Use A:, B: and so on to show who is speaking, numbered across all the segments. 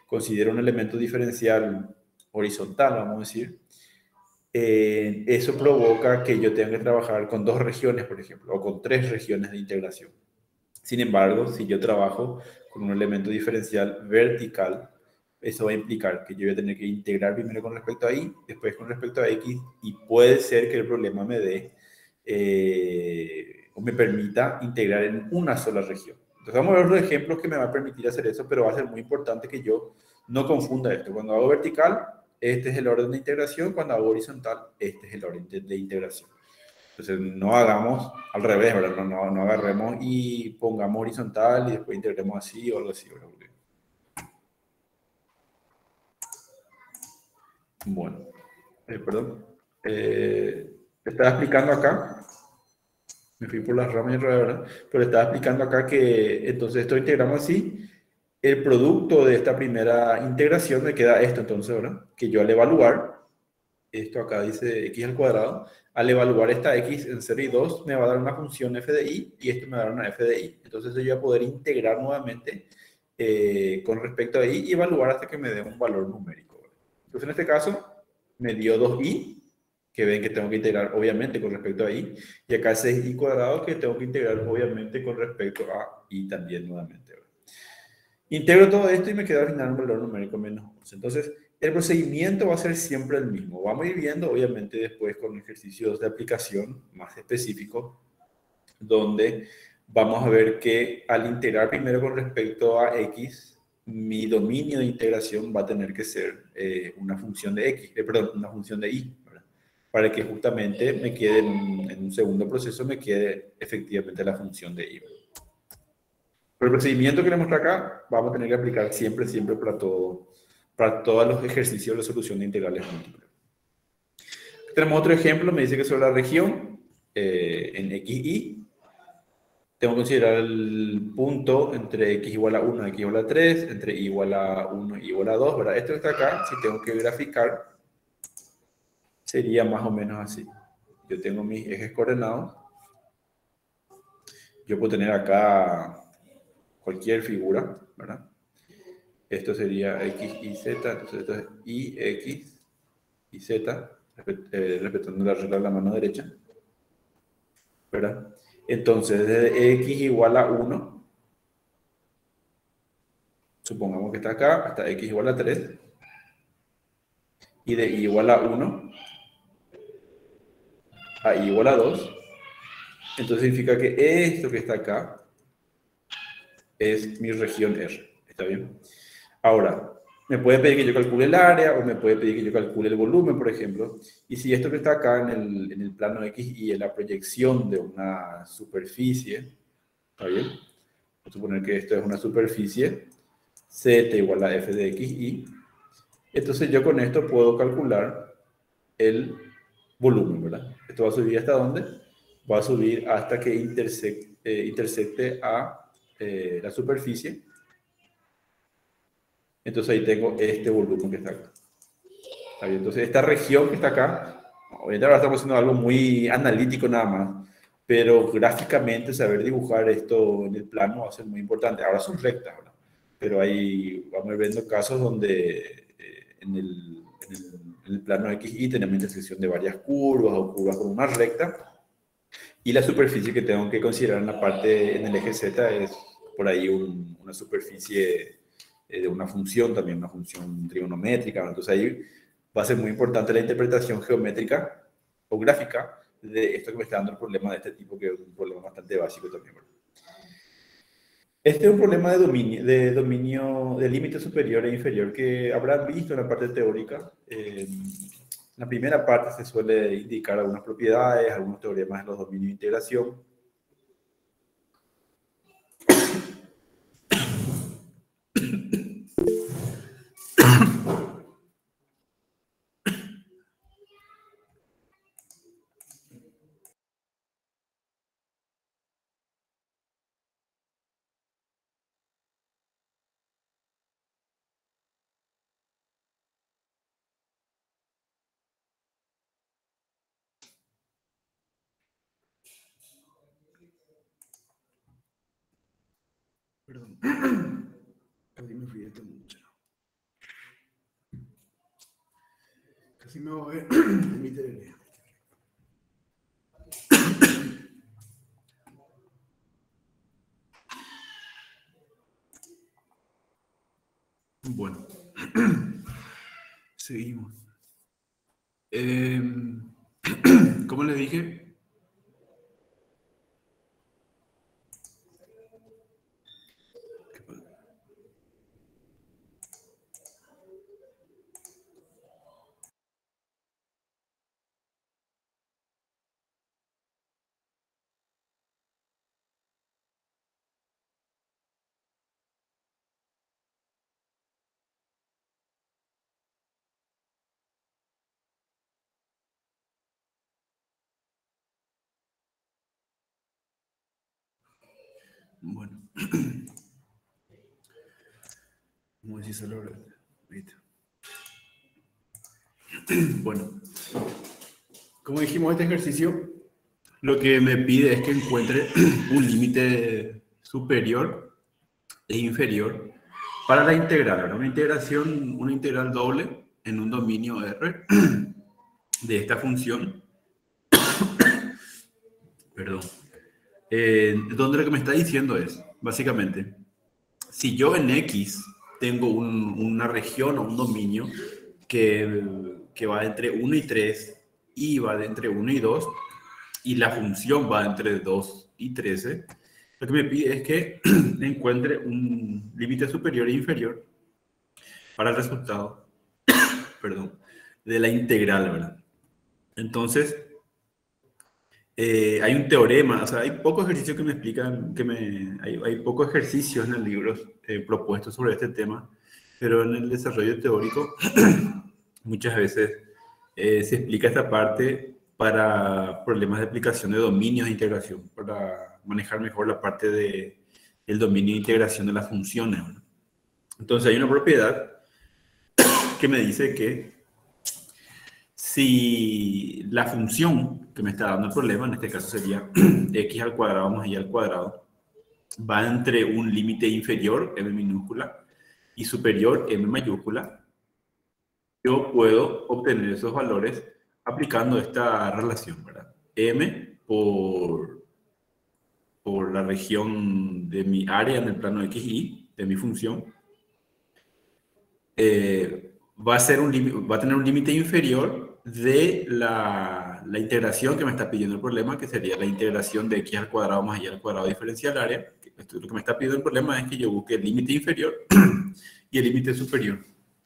A: considero un elemento diferencial horizontal, vamos a decir, eso provoca que yo tenga que trabajar con 2 regiones, por ejemplo, o con 3 regiones de integración. Sin embargo, si yo trabajo con un elemento diferencial vertical, eso va a implicar que yo voy a tener que integrar primero con respecto a y, después con respecto a x, y puede ser que el problema me dé o me permita integrar en una sola región. Entonces vamos a ver los ejemplos que me va a permitir hacer eso, pero va a ser muy importante que yo no confunda esto. Cuando hago vertical, este es el orden de integración; cuando hago horizontal, este es el orden de integración. Entonces no hagamos al revés, ¿verdad? No agarremos y pongamos horizontal y después integremos así o algo así, ¿verdad? Bueno, perdón. Estaba explicando acá, me fui por las ramas y ¿verdad? Pero estaba explicando acá que entonces esto integramos así. El producto de esta primera integración me queda esto, entonces, ¿verdad? Que yo al evaluar, esto acá dice x al cuadrado, al evaluar esta x en 0 y 2 me va a dar una función f de y, y esto me va a dar una f de y. Entonces yo voy a poder integrar nuevamente con respecto a y y evaluar hasta que me dé un valor numérico. Entonces en este caso me dio 2y, que ven que tengo que integrar obviamente con respecto a y, y acá 6y cuadrado, que tengo que integrar obviamente con respecto a y también nuevamente. Integro todo esto y me queda al final un valor numérico menos 11. Entonces, el procedimiento va a ser siempre el mismo. Vamos a ir viendo, obviamente, después con ejercicios de aplicación más específicos, donde vamos a ver que al integrar primero con respecto a x, mi dominio de integración va a tener que ser una función de x, perdón, una función de y, ¿verdad? Para que justamente me quede en un segundo proceso, me quede efectivamente la función de y. Pero el procedimiento que le muestro acá, vamos a tener que aplicar siempre, siempre para todos los ejercicios de solución de integrales múltiples. Tenemos otro ejemplo, me dice que sobre la región, en xy, tengo que considerar el punto entre x igual a 1 y x igual a 3, entre y igual a 1 y igual a 2, ¿verdad? Esto que está acá, si tengo que graficar, sería más o menos así. Yo tengo mis ejes coordenados. Yo puedo tener acá cualquier figura, ¿verdad? Esto sería x y z, entonces esto es y, x y z, respetando la regla de la mano derecha, ¿verdad? Entonces, desde x igual a 1, supongamos que está acá, hasta x igual a 3, y de y igual a 1 a y igual a 2, entonces significa que esto que está acá es mi región R. ¿Está bien? Ahora, me puede pedir que yo calcule el área o me puede pedir que yo calcule el volumen, por ejemplo. Y si esto que está acá en el plano X y es la proyección de una superficie, ¿está bien? Vamos a suponer que esto es una superficie, Z igual a f de x, y. Entonces yo con esto puedo calcular el volumen, ¿verdad? Esto va a subir ¿hasta dónde? Va a subir hasta que intersecte a la superficie. Entonces ahí tengo este volumen que está acá. ¿Está bien? Entonces esta región que está acá, obviamente ahora estamos haciendo algo muy analítico nada más, pero gráficamente saber dibujar esto en el plano va a ser muy importante. Ahora son rectas, ¿verdad? Pero ahí vamos a ir viendo casos donde en el plano XY tenemos intersección de varias curvas o curvas con una recta, y la superficie que tengo que considerar en la parte, en el eje Z, es por ahí una superficie de una función, también una función trigonométrica. Entonces ahí va a ser muy importante la interpretación geométrica o gráfica de esto que me está dando el problema de este tipo, que es un problema bastante básico también. Este es un problema de dominio de límite superior e inferior que habrán visto en la parte teórica. En la primera parte se suele indicar algunas propiedades, algunos teoremas de los dominios de integración. Perdón. Casi me fui de esto mucho. Casi me voy en mi tele. Bueno, seguimos. Como les dije, bueno, ¿cómo decís a la hora? Bueno, como dijimos, este ejercicio lo que me pide es que encuentre un límite superior e inferior para la integral, ¿verdad? Una integral doble en un dominio R de esta función, perdón, donde lo que me está diciendo es, básicamente, si yo en X tengo una región o un dominio que va entre 1 y 3 y va de entre 1 y 2 y la función va entre 2 y 13, lo que me pide es que encuentre un límite superior e inferior para el resultado, perdón, de la integral, ¿verdad? Entonces, hay un teorema, o sea, hay pocos ejercicios que me explican, hay pocos ejercicios en el libro propuestos sobre este tema, pero en el desarrollo teórico muchas veces se explica esta parte para problemas de aplicación de dominios de integración, para manejar mejor la parte del dominio de integración de las funciones, ¿verdad? Entonces hay una propiedad que me dice que si la función que me está dando el problema, en este caso sería x al cuadrado más y al cuadrado, va entre un límite inferior, m minúscula, y superior, m mayúscula, yo puedo obtener esos valores aplicando esta relación, ¿verdad? M por la región de mi área en el plano xy, de mi función, va a tener un límite inferior de la integración que me está pidiendo el problema, que sería la integración de x al cuadrado más y al cuadrado diferencial área. Esto, lo que me está pidiendo el problema es que yo busque el límite inferior y el límite superior.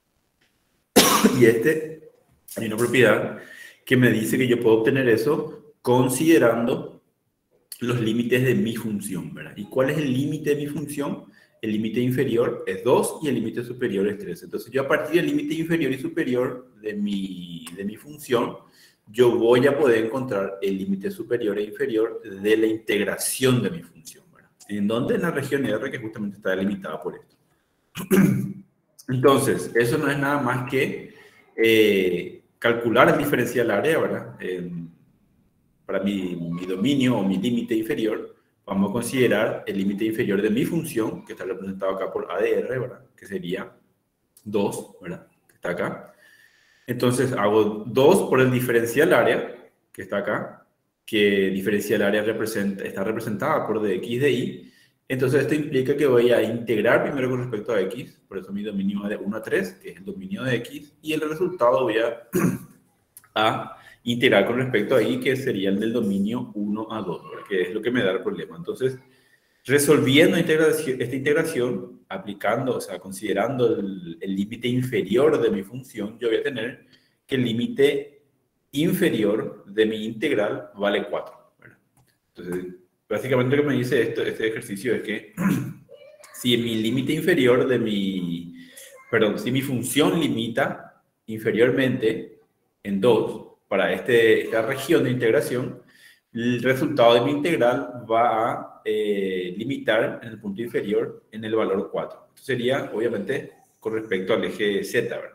A: Y hay una propiedad que me dice que yo puedo obtener eso considerando los límites de mi función, ¿verdad? ¿Y cuál es el límite de mi función? El límite inferior es 2 y el límite superior es 3. Entonces yo a partir del límite inferior y superior de mi función, yo voy a poder encontrar el límite superior e inferior de la integración de mi función, ¿verdad? ¿En dónde? En la región R, que justamente está delimitada por esto. Entonces, eso no es nada más que calcular el diferencial área, ¿verdad? Para mi dominio o mi límite inferior, vamos a considerar el límite inferior de mi función, que está representado acá por ADR, ¿verdad? Que sería 2, ¿verdad? Que está acá. Entonces hago 2 por el diferencial área, que está acá, que diferencial área está representada por dx de y. Entonces esto implica que voy a integrar primero con respecto a x, por eso mi dominio va de 1 a 3, que es el dominio de x, y el resultado voy a integrar con respecto a y, que sería el del dominio 1 a 2, que es lo que me da el problema. Entonces, resolviendo esta integración, aplicando, o sea, considerando el límite inferior de mi función, yo voy a tener que el límite inferior de mi integral vale 4, ¿verdad? Entonces, básicamente lo que me dice este ejercicio es que si mi límite inferior si mi función limita inferiormente en 2 para esta región de integración, el resultado de mi integral va a limitar en el punto inferior en el valor 4. Esto sería, obviamente, con respecto al eje Z, ¿verdad?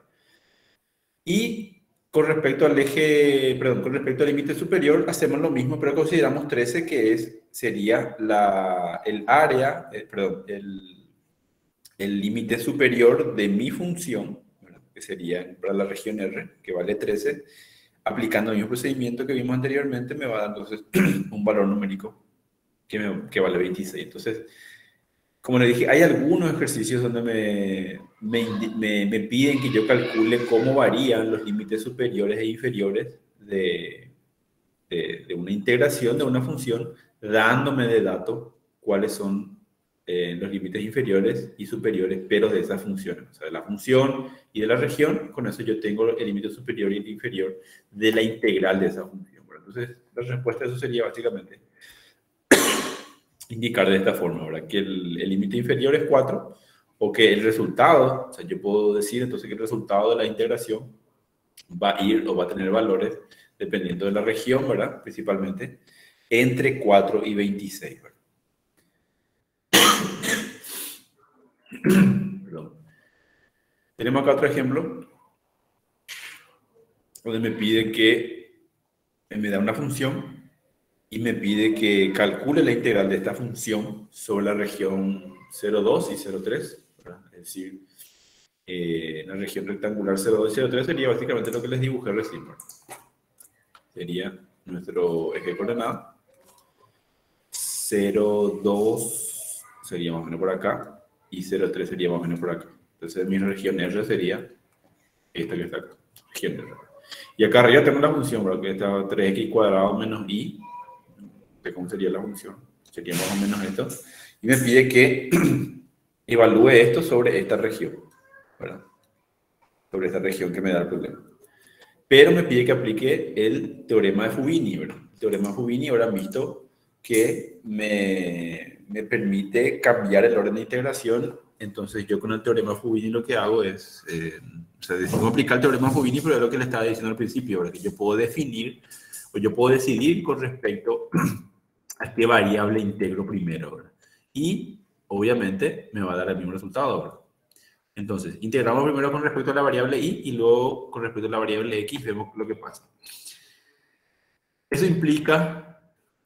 A: Y con respecto con respecto al límite superior, hacemos lo mismo, pero consideramos 13, que sería el área, el límite superior de mi función, ¿verdad? que sería para la región R, que vale 13, aplicando el mismo procedimiento que vimos anteriormente, me va a dar entonces un valor numérico que vale 26. Entonces, como le dije, hay algunos ejercicios donde me piden que yo calcule cómo varían los límites superiores e inferiores de una integración de una función, dándome de datos cuáles son los límites inferiores y superiores, pero de esas funciones, o sea, de la función y de la región. Con eso yo tengo el límite superior y el inferior de la integral de esa función. Entonces, la respuesta a eso sería básicamente indicar de esta forma, ¿verdad? Que el límite inferior es 4, o que el resultado, o sea, yo puedo decir entonces que el resultado de la integración va a ir o va a tener valores, dependiendo de la región, ¿verdad? Principalmente, entre 4 y 26, ¿verdad? Perdón. Tenemos acá otro ejemplo, donde me pide que me da una función y me pide que calcule la integral de esta función sobre la región 0,2 y 0,3, ¿verdad? Es decir, la región rectangular 0,2 y 0,3 sería básicamente lo que les dibujé recién, ¿verdad? Sería nuestro eje de coordenadas. 0,2 sería más o menos por acá y 0,3 sería más o menos por acá. Entonces mi región R sería esta que está acá, región R. Y acá arriba tengo la función, ¿verdad? Que está 3x cuadrado menos y, de cómo sería la función, sería más o menos esto. Y me pide que evalúe esto sobre esta región, ¿verdad? Sobre esta región que me da el problema. Pero me pide que aplique el teorema de Fubini, ¿verdad? El teorema de Fubini, ahora han visto que me permite cambiar el orden de integración. Entonces yo con el teorema de Fubini lo que hago es, o sea, decimos aplicar el teorema de Fubini, pero es lo que le estaba diciendo al principio, ¿verdad? Que yo puedo definir o yo puedo decidir con respecto a qué variable integro primero, ¿verdad? Y obviamente me va a dar el mismo resultado, ¿verdad? Entonces, integramos primero con respecto a la variable y luego con respecto a la variable x vemos lo que pasa. Eso implica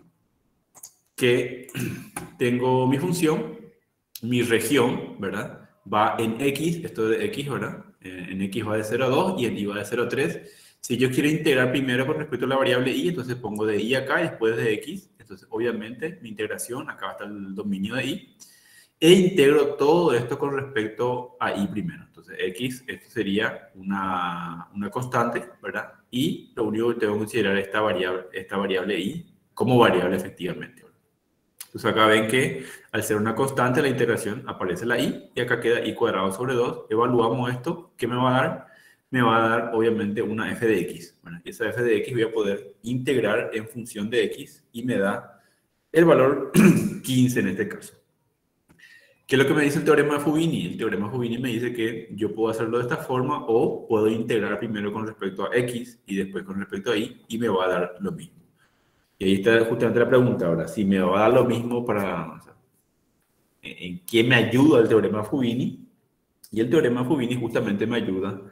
A: que tengo mi función, mi región, ¿verdad? Va en x, esto de x, ¿verdad? En x va de 0 a 2 y en y va de 0 a 3. Si yo quiero integrar primero con respecto a la variable y, entonces pongo de y acá y después de x. Entonces, obviamente, mi integración, acá está el dominio de y. E integro todo esto con respecto a y primero. Entonces, x, esto sería una constante, ¿verdad? Y lo único que tengo que considerar es esta variable y como variable efectivamente, ¿verdad? Entonces, acá ven que al ser una constante la integración aparece la y acá queda y cuadrado sobre 2. Evaluamos esto. ¿Qué me va a dar? Me va a dar, obviamente, una f de x. Bueno, y esa f de x voy a poder integrar en función de x y me da el valor 15 en este caso. ¿Qué es lo que me dice el teorema de Fubini? El teorema de Fubini me dice que yo puedo hacerlo de esta forma o puedo integrar primero con respecto a x y después con respecto a y me va a dar lo mismo. Y ahí está justamente la pregunta ahora, si me va a dar lo mismo para... O sea, ¿en qué me ayuda el teorema de Fubini? Y el teorema de Fubini justamente me ayuda,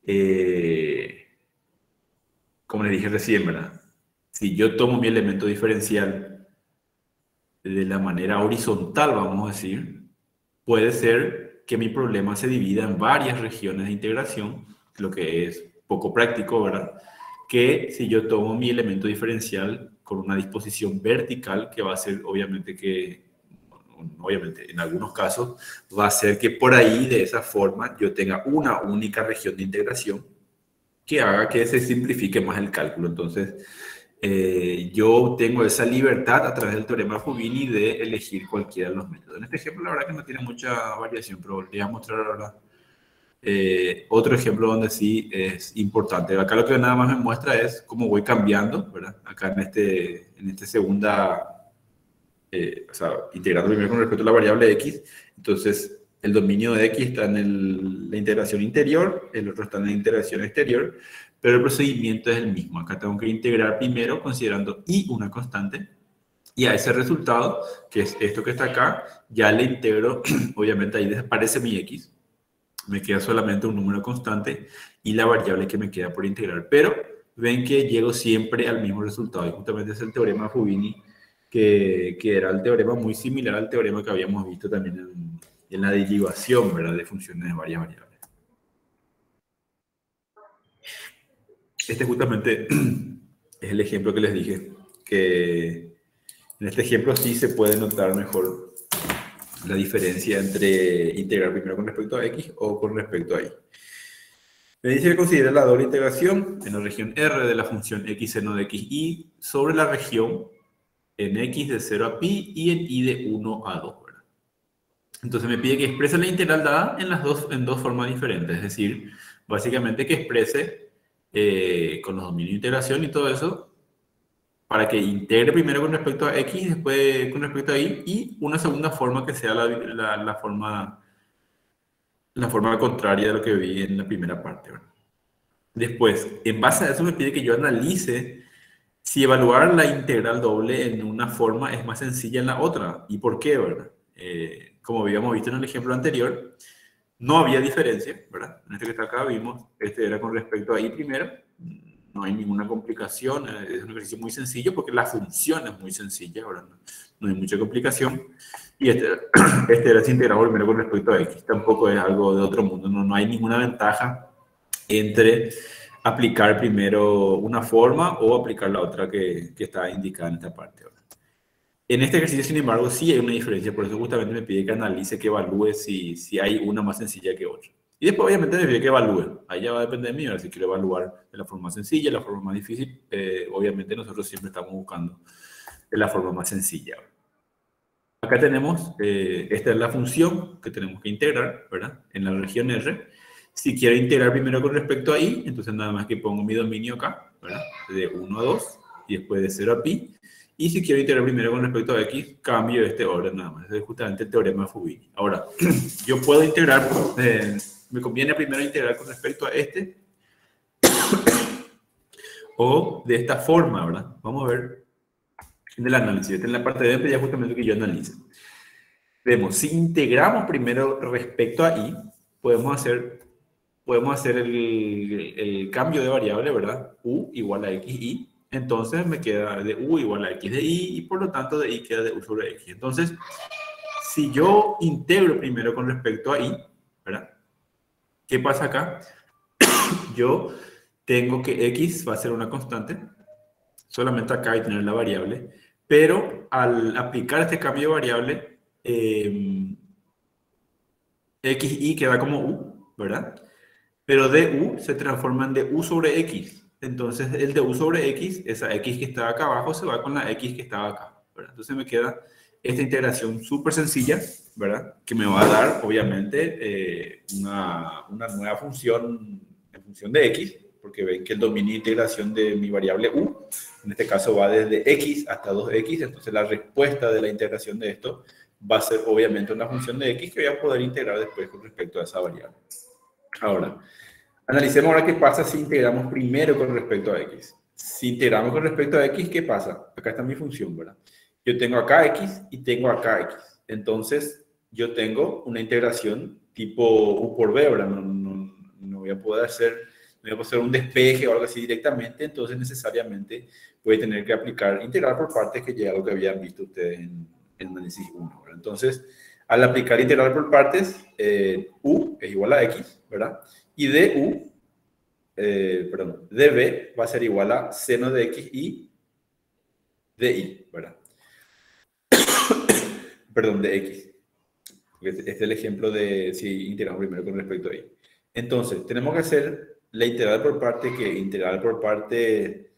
A: como le dije recién, ¿verdad? Si yo tomo mi elemento diferencial de la manera horizontal, vamos a decir, puede ser que mi problema se divida en varias regiones de integración, lo que es poco práctico, ¿verdad? Que si yo tomo mi elemento diferencial con una disposición vertical, que va a ser obviamente en algunos casos, va a ser que por ahí, de esa forma, yo tenga una única región de integración que haga que se simplifique más el cálculo. Entonces, yo tengo esa libertad a través del teorema de Fubini de elegir cualquiera de los métodos. En este ejemplo, la verdad que no tiene mucha variación, pero les voy a mostrar ahora otro ejemplo donde sí es importante. Acá lo que nada más me muestra es cómo voy cambiando, ¿verdad? Acá en este segunda, o sea, integrando primero con respecto a la variable x. Entonces, el dominio de x está en la integración interior, el otro está en la integración exterior, pero el procedimiento es el mismo. Acá tengo que integrar primero considerando y una constante, y a ese resultado, que es esto que está acá, ya le integro, obviamente ahí desaparece mi x, me queda solamente un número constante y la variable que me queda por integrar. Pero ven que llego siempre al mismo resultado, y justamente es el teorema de Fubini, que era el teorema muy similar al teorema que habíamos visto también en la derivación, ¿verdad? De funciones de varias variables. Este justamente es el ejemplo que les dije, que en este ejemplo sí se puede notar mejor la diferencia entre integrar primero con respecto a x o con respecto a y. Me dice que considera la doble integración en la región R de la función x seno de xy sobre la región en x de 0 a pi y en y de 1 a 2. ¿Verdad? Entonces me pide que exprese la integral dada en dos formas diferentes, es decir, básicamente que exprese con los dominios de integración y todo eso, para que integre primero con respecto a x, después con respecto a y, y una segunda forma que sea la forma contraria de lo que vi en la primera parte. ¿Verdad? Después, en base a eso me pide que yo analice si evaluar la integral doble en una forma es más sencilla en la otra. ¿Y por qué, verdad? Como habíamos visto en el ejemplo anterior, no había diferencia, ¿verdad? En este que está acá vimos, este era con respecto a y primero, no hay ninguna complicación, es un ejercicio muy sencillo porque la función es muy sencilla, ¿verdad? No hay mucha complicación. Y este era integrado primero con respecto a x, tampoco es algo de otro mundo, no hay ninguna ventaja entre aplicar primero una forma o aplicar la otra que está indicada en esta parte. ¿Verdad? En este ejercicio, sin embargo, sí hay una diferencia, por eso justamente me pide que analice, que evalúe si hay una más sencilla que otra. Y después, obviamente, me pide que evalúe. Ahí ya va a depender de mí, ahora si quiero evaluar de la forma más sencilla, la forma más difícil. Obviamente, nosotros siempre estamos buscando de la forma más sencilla. Acá tenemos, esta es la función que tenemos que integrar, ¿verdad? En la región R. Si quiero integrar primero con respecto a y, entonces nada más que pongo mi dominio acá, ¿verdad? De 1 a 2 y después de 0 a pi. Y si quiero integrar primero con respecto a x, cambio este orden nada más. Es justamente el teorema de Fubini. Ahora, yo puedo integrar, me conviene primero integrar con respecto a este o de esta forma, ¿verdad? Vamos a ver en el análisis. Esta es la parte de dentro ya justamente que yo analice. Vemos, si integramos primero respecto a y, podemos hacer el cambio de variable, ¿verdad? U igual a xy. Entonces me queda de u igual a x de y y por lo tanto de y queda de u sobre x. Entonces, si yo integro primero con respecto a y, ¿verdad? ¿Qué pasa acá? Yo tengo que x va a ser una constante. Solamente acá hay que tener la variable. Pero al aplicar este cambio de variable, xy queda como u, ¿verdad? Pero du se transforma en du sobre x. Entonces el du sobre x, esa x que estaba acá abajo, se va con la x que estaba acá. ¿Verdad? Entonces me queda esta integración súper sencilla, ¿verdad? Que me va a dar, obviamente, una nueva función en función de x, porque ven que el dominio de integración de mi variable u, en este caso va desde x hasta 2x, entonces la respuesta de la integración de esto va a ser obviamente una función de x que voy a poder integrar después con respecto a esa variable. Ahora, analicemos ahora qué pasa si integramos primero con respecto a x. Si integramos con respecto a x, ¿qué pasa? Acá está mi función, ¿verdad? Yo tengo acá x y tengo acá x. Entonces, yo tengo una integración tipo u por b, ¿verdad? No voy a poder hacer un despeje o algo así directamente, entonces necesariamente voy a tener que aplicar integral por partes, que ya es algo que habían visto ustedes en análisis 1, ¿verdad? Entonces, al aplicar integral por partes, u es igual a x, ¿verdad? Y db va a ser igual a seno de x y de y, ¿verdad? Perdón, de x. Este es el ejemplo de si integramos primero con respecto a y. Entonces, tenemos que hacer la integral por parte, que integral por parte,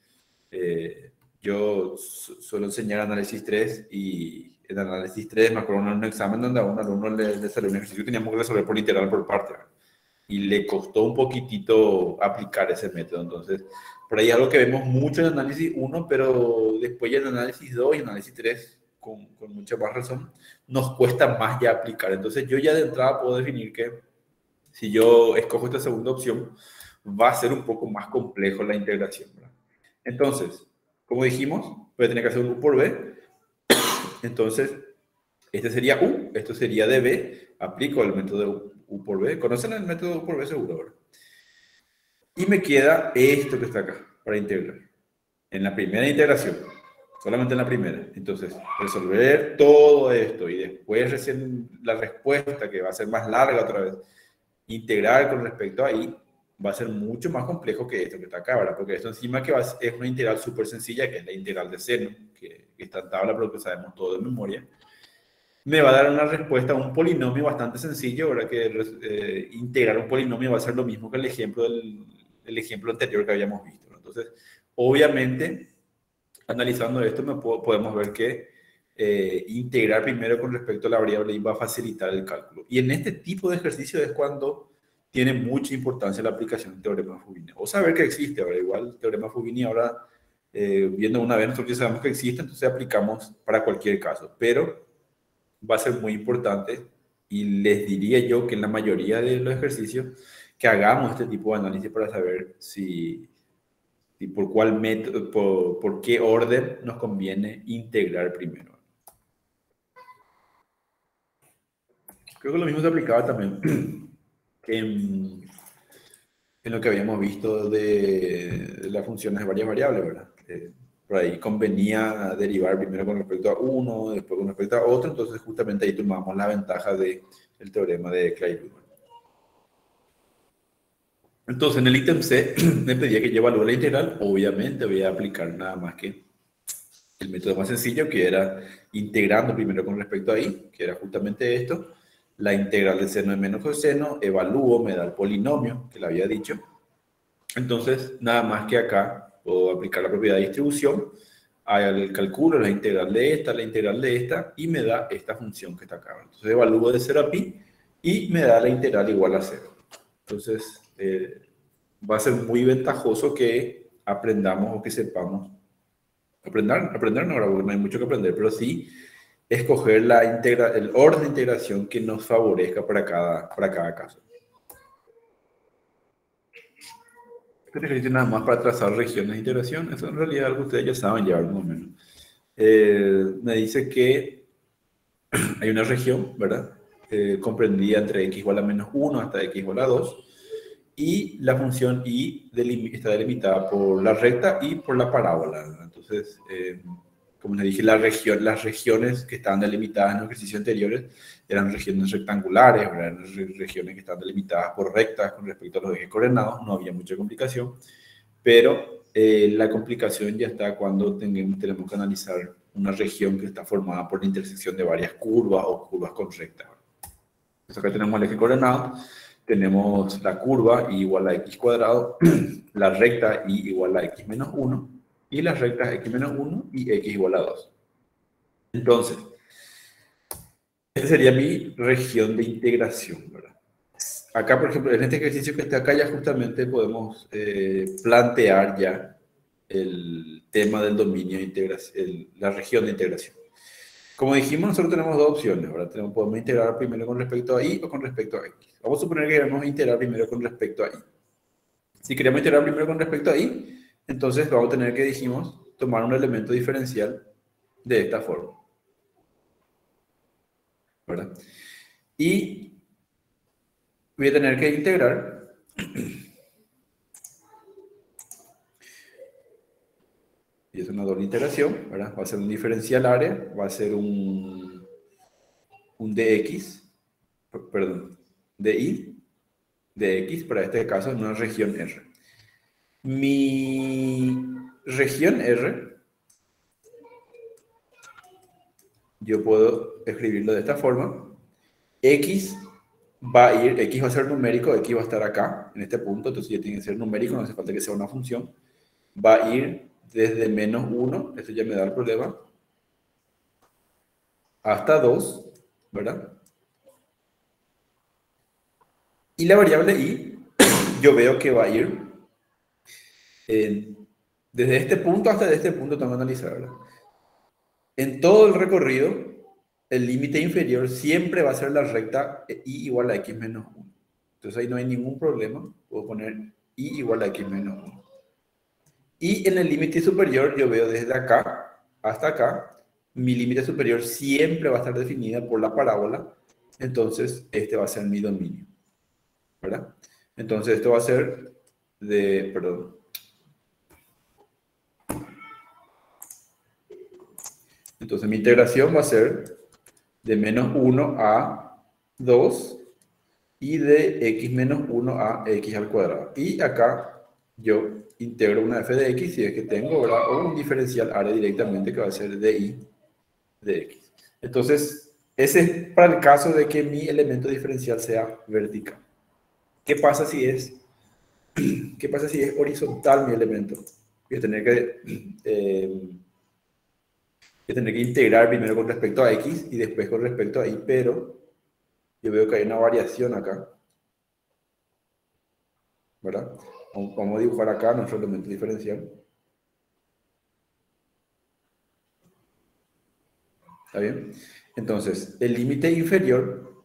A: yo suelo enseñar análisis 3 y en análisis 3 me acuerdo en un examen donde a un alumno le salió un ejercicio que teníamos que resolver por integral por parte, ¿verdad? Y le costó un poquitito aplicar ese método. Entonces, por ahí es algo que vemos mucho en análisis 1, pero después ya en análisis 2 y en análisis 3, con mucha más razón, nos cuesta más ya aplicar. Entonces, yo ya de entrada puedo definir que si yo escojo esta segunda opción, va a ser un poco más complejo la integración, ¿verdad? Entonces, como dijimos, voy a tener que hacer un u por b. Entonces, este sería u, esto sería db. Aplico el método u por b. ¿Conocen el método u por b seguro, verdad? Y me queda esto que está acá para integrar. En la primera integración, solamente en la primera. Entonces, resolver todo esto y después recién la respuesta, que va a ser más larga otra vez, integrar con respecto a y, va a ser mucho más complejo que esto que está acá, ¿verdad? Porque esto encima que es una integral súper sencilla, que es la integral de seno, que está en tabla, pero que sabemos todo de memoria, me va a dar una respuesta a un polinomio bastante sencillo, ¿verdad? Que integrar un polinomio va a ser lo mismo que el ejemplo anterior que habíamos visto, ¿no? Entonces, obviamente, analizando esto, podemos ver que integrar primero con respecto a la variable y va a facilitar el cálculo. Y en este tipo de ejercicio es cuando tiene mucha importancia la aplicación del teorema de Fubini. O saber que existe, ahora igual el teorema de Fubini ahora, viendo una vez, nosotros ya sabemos que existe, entonces aplicamos para cualquier caso. Pero va a ser muy importante y les diría yo que en la mayoría de los ejercicios que hagamos este tipo de análisis para saber si por cuál método, por qué orden nos conviene integrar primero. Creo que lo mismo se aplicaba también en lo que habíamos visto de las funciones de varias variables, ¿verdad? Por ahí convenía derivar primero con respecto a uno, después con respecto a otro, entonces justamente ahí tomamos la ventaja del teorema de Clay-Lewin. Entonces en el ítem C me pedía que yo evalúe la integral, obviamente voy a aplicar nada más que el método más sencillo, que era integrando primero con respecto a i, que era justamente esto, la integral de seno de menos coseno, evalúo, me da el polinomio, que le había dicho. Entonces, nada más que acá puedo aplicar la propiedad de distribución, al calculo la integral de esta, y me da esta función que está acá. Entonces, evalúo de 0 a pi, y me da la integral igual a 0. Entonces, va a ser muy ventajoso que aprendamos o que sepamos aprender no, porque no hay mucho que aprender, pero sí escoger el orden de integración que nos favorezca para cada caso. Este ejercicio nada más para trazar regiones de integración, eso en realidad es algo que ustedes ya saben llevar más o menos. Me dice que hay una región, ¿verdad? Comprendida entre x igual a menos 1 hasta x igual a 2, y la función y está delimitada por la recta y por la parábola, ¿verdad? Entonces, como les dije, las regiones que estaban delimitadas en los ejercicios anteriores eran regiones rectangulares, eran regiones que estaban delimitadas por rectas con respecto a los ejes coordenados, no había mucha complicación, pero la complicación ya está cuando tenemos que analizar una región que está formada por la intersección de varias curvas o curvas con rectas. Entonces acá tenemos el eje coordenado, tenemos la curva y igual a x cuadrado, la recta y igual a x menos 1, y las rectas x menos 1 y x igual a 2. Entonces, esta sería mi región de integración, ¿verdad? Acá, por ejemplo, en este ejercicio que está acá ya justamente podemos plantear ya el tema del dominio de integración, la región de integración. Como dijimos, nosotros tenemos dos opciones, ¿verdad? Podemos integrar primero con respecto a y o con respecto a x. Vamos a suponer que queremos integrar primero con respecto a y. Si queremos integrar primero con respecto a y, entonces vamos a tener que, dijimos, tomar un elemento diferencial de esta forma, ¿verdad? Y voy a tener que integrar y es una doble integración, ¿verdad? Va a ser un diferencial área, va a ser un dx, perdón, di de x, para este caso en una región R. Mi región R, yo puedo escribirlo de esta forma. X va a ser numérico, x va a estar acá, en este punto, entonces ya tiene que ser numérico, no hace falta que sea una función. Va a ir desde menos 1, esto ya me da el problema, hasta 2, ¿verdad? Y la variable y, yo veo que va a ir desde este punto hasta este punto, tengo que analizarla. En todo el recorrido, el límite inferior siempre va a ser la recta y igual a x menos 1. Entonces ahí no hay ningún problema. Puedo poner y igual a x menos 1. Y en el límite superior, yo veo desde acá hasta acá, mi límite superior siempre va a estar definida por la parábola. Entonces, este va a ser mi dominio, ¿verdad? Entonces, esto va a ser perdón. Entonces, mi integración va a ser de menos 1 a 2 y de x menos 1 a x al cuadrado. Y acá yo integro una f de x si es que tengo, ¿verdad? O un diferencial área directamente que va a ser di de x. Entonces, ese es para el caso de que mi elemento diferencial sea vertical. ¿Qué pasa si es horizontal mi elemento? Voy a tener que integrar primero con respecto a x y después con respecto a y, pero yo veo que hay una variación acá, ¿verdad? Vamos a dibujar acá nuestro elemento diferencial. ¿Está bien? Entonces, el límite inferior,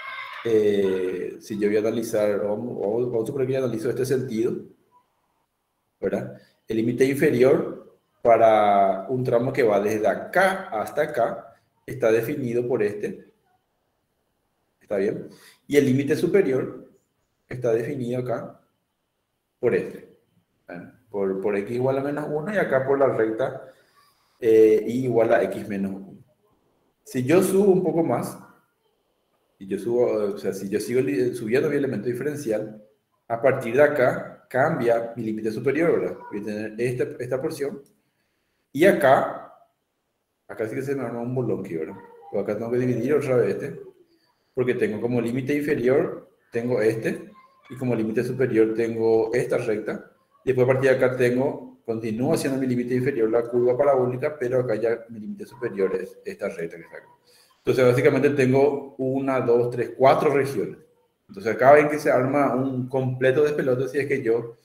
A: si yo voy a analizar, vamos a suponer que yo analizo este sentido, ¿verdad? El límite inferior para un tramo que va desde acá hasta acá está definido por este, ¿está bien? Y el límite superior está definido acá por este, ¿verdad? Por x igual a menos 1 y acá por la recta y igual a x menos 1. Si yo subo un poco más, y yo subo, o sea, si yo sigo subiendo mi elemento diferencial, a partir de acá cambia mi límite superior, ¿verdad? Voy a tener esta porción, y acá sí que se me arma un bolonqui, ¿verdad? Pues acá tengo que dividir otra vez porque tengo como límite inferior, tengo este, y como límite superior tengo esta recta, y después a partir de acá continúo haciendo mi límite inferior la curva parabólica, pero acá ya mi límite superior es esta recta que está acá. Entonces básicamente tengo 1, 2, 3, 4 regiones. Entonces acá ven que se arma un completo despelote si es que yo,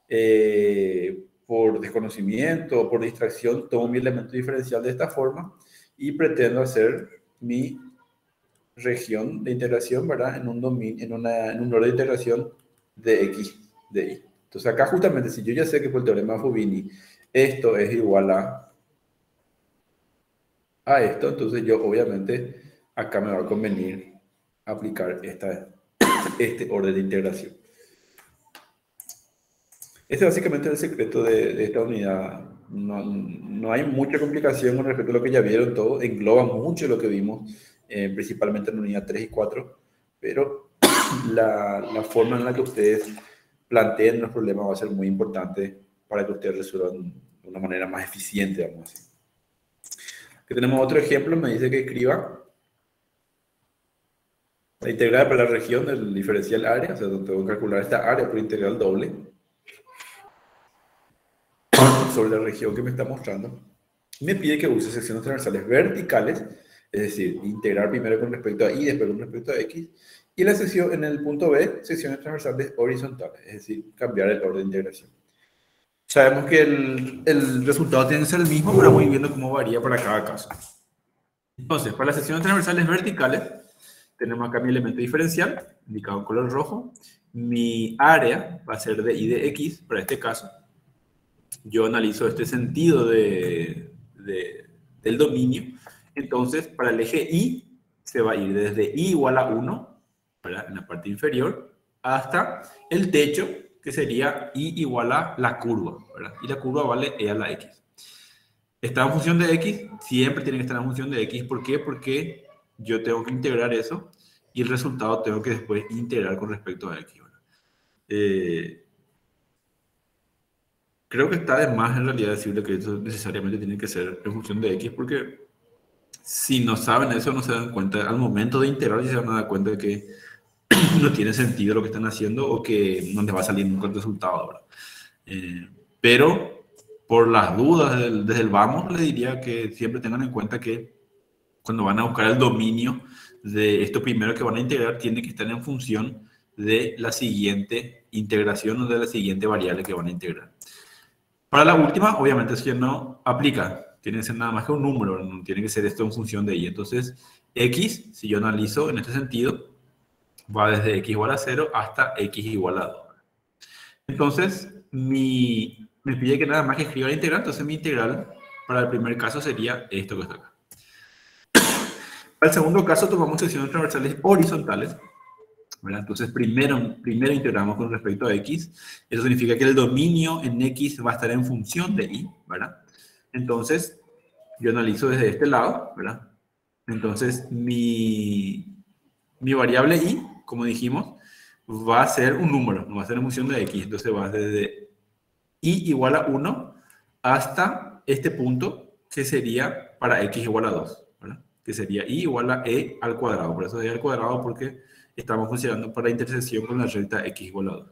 A: por desconocimiento o por distracción, tomo mi elemento diferencial de esta forma y pretendo hacer mi región de integración, ¿verdad? En un dominio, en un orden de integración de x de y. Entonces acá justamente, si yo ya sé que por el teorema de Fubini esto es igual a esto, entonces yo obviamente acá me va a convenir aplicar este orden de integración. Este básicamente es el secreto de esta unidad. No hay mucha complicación con respecto a lo que ya vieron, todo engloba mucho lo que vimos, principalmente en la unidad 3 y 4, pero la forma en la que ustedes planteen los problemas va a ser muy importante para que ustedes resuelvan de una manera más eficiente, vamos a decir. Aquí tenemos otro ejemplo, me dice que escriba la integral para la región del diferencial área, o sea, donde tengo que calcular esta área por integral doble sobre la región que me está mostrando. Me pide que use secciones transversales verticales, es decir, integrar primero con respecto a y, después con respecto a x, y la sección en el punto B, secciones transversales horizontales, es decir, cambiar el orden de integración. Sabemos que el resultado tiene que ser el mismo, pero vamos viendo cómo varía para cada caso. Entonces, para las secciones transversales verticales, tenemos acá mi elemento diferencial, indicado en color rojo. Mi área va a ser de y de x, para este caso. Yo analizo este sentido del dominio. Entonces, para el eje y, se va a ir desde y igual a 1, ¿verdad? En la parte inferior, hasta el techo, que sería y igual a la curva, ¿verdad? Y la curva vale e a la x. Está en función de x, siempre tiene que estar en función de x. ¿Por qué? Porque yo tengo que integrar eso y el resultado tengo que después integrar con respecto a x, ¿verdad? Creo que está de más en realidad decirle que eso necesariamente tiene que ser en función de x, porque si no saben eso, no se dan cuenta, al momento de integrar, se van a dar cuenta de que no tiene sentido lo que están haciendo o que no les va a salir nunca el resultado, ¿verdad? Pero por las dudas desde el vamos, les diría que siempre tengan en cuenta que cuando van a buscar el dominio de esto primero que van a integrar, tiene que estar en función de la siguiente integración o de la siguiente variable que van a integrar. Para la última, obviamente, si no aplica, tiene que ser nada más que un número, no tiene que ser esto en función de y. Entonces, x, si yo analizo en este sentido, va desde x igual a 0 hasta x igual a 2. Entonces, me pide que nada más que escriba la integral, entonces mi integral para el primer caso sería esto que está acá. Para el segundo caso tomamos secciones transversales horizontales, ¿verdad? Entonces primero integramos con respecto a x, eso significa que el dominio en x va a estar en función de y, ¿verdad? Entonces yo analizo desde este lado, ¿verdad? Entonces mi variable y, como dijimos, va a ser un número, no va a ser en función de x. Entonces va desde y igual a 1 hasta este punto, que sería para x igual a 2, ¿verdad? Que sería y igual a e al cuadrado. Por eso es al cuadrado, porque estamos considerando para la intersección con la recta x igual a 2.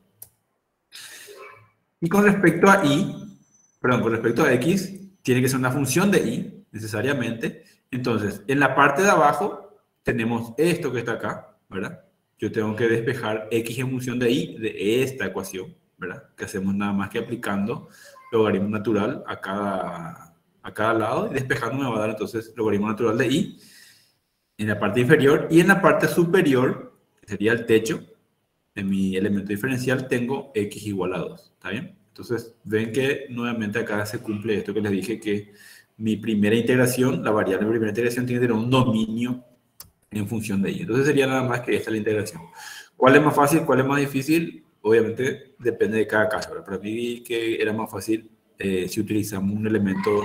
A: Y con respecto a y, perdón, con respecto a x, tiene que ser una función de y, necesariamente. Entonces, en la parte de abajo tenemos esto que está acá, ¿verdad? Yo tengo que despejar x en función de y de esta ecuación, ¿verdad? Que hacemos nada más que aplicando logaritmo natural a cada lado, y despejando me va a dar entonces logaritmo natural de y en la parte inferior, y en la parte superior, que sería el techo, en mi elemento diferencial tengo x igual a 2, ¿está bien? Entonces, ven que nuevamente acá se cumple esto que les dije, que mi primera integración, la variable de primera integración, tiene que tener un dominio en función de y. Entonces sería nada más que esta la integración. ¿Cuál es más fácil? ¿Cuál es más difícil? Obviamente depende de cada caso. Para mí que era más fácil si utilizamos un elemento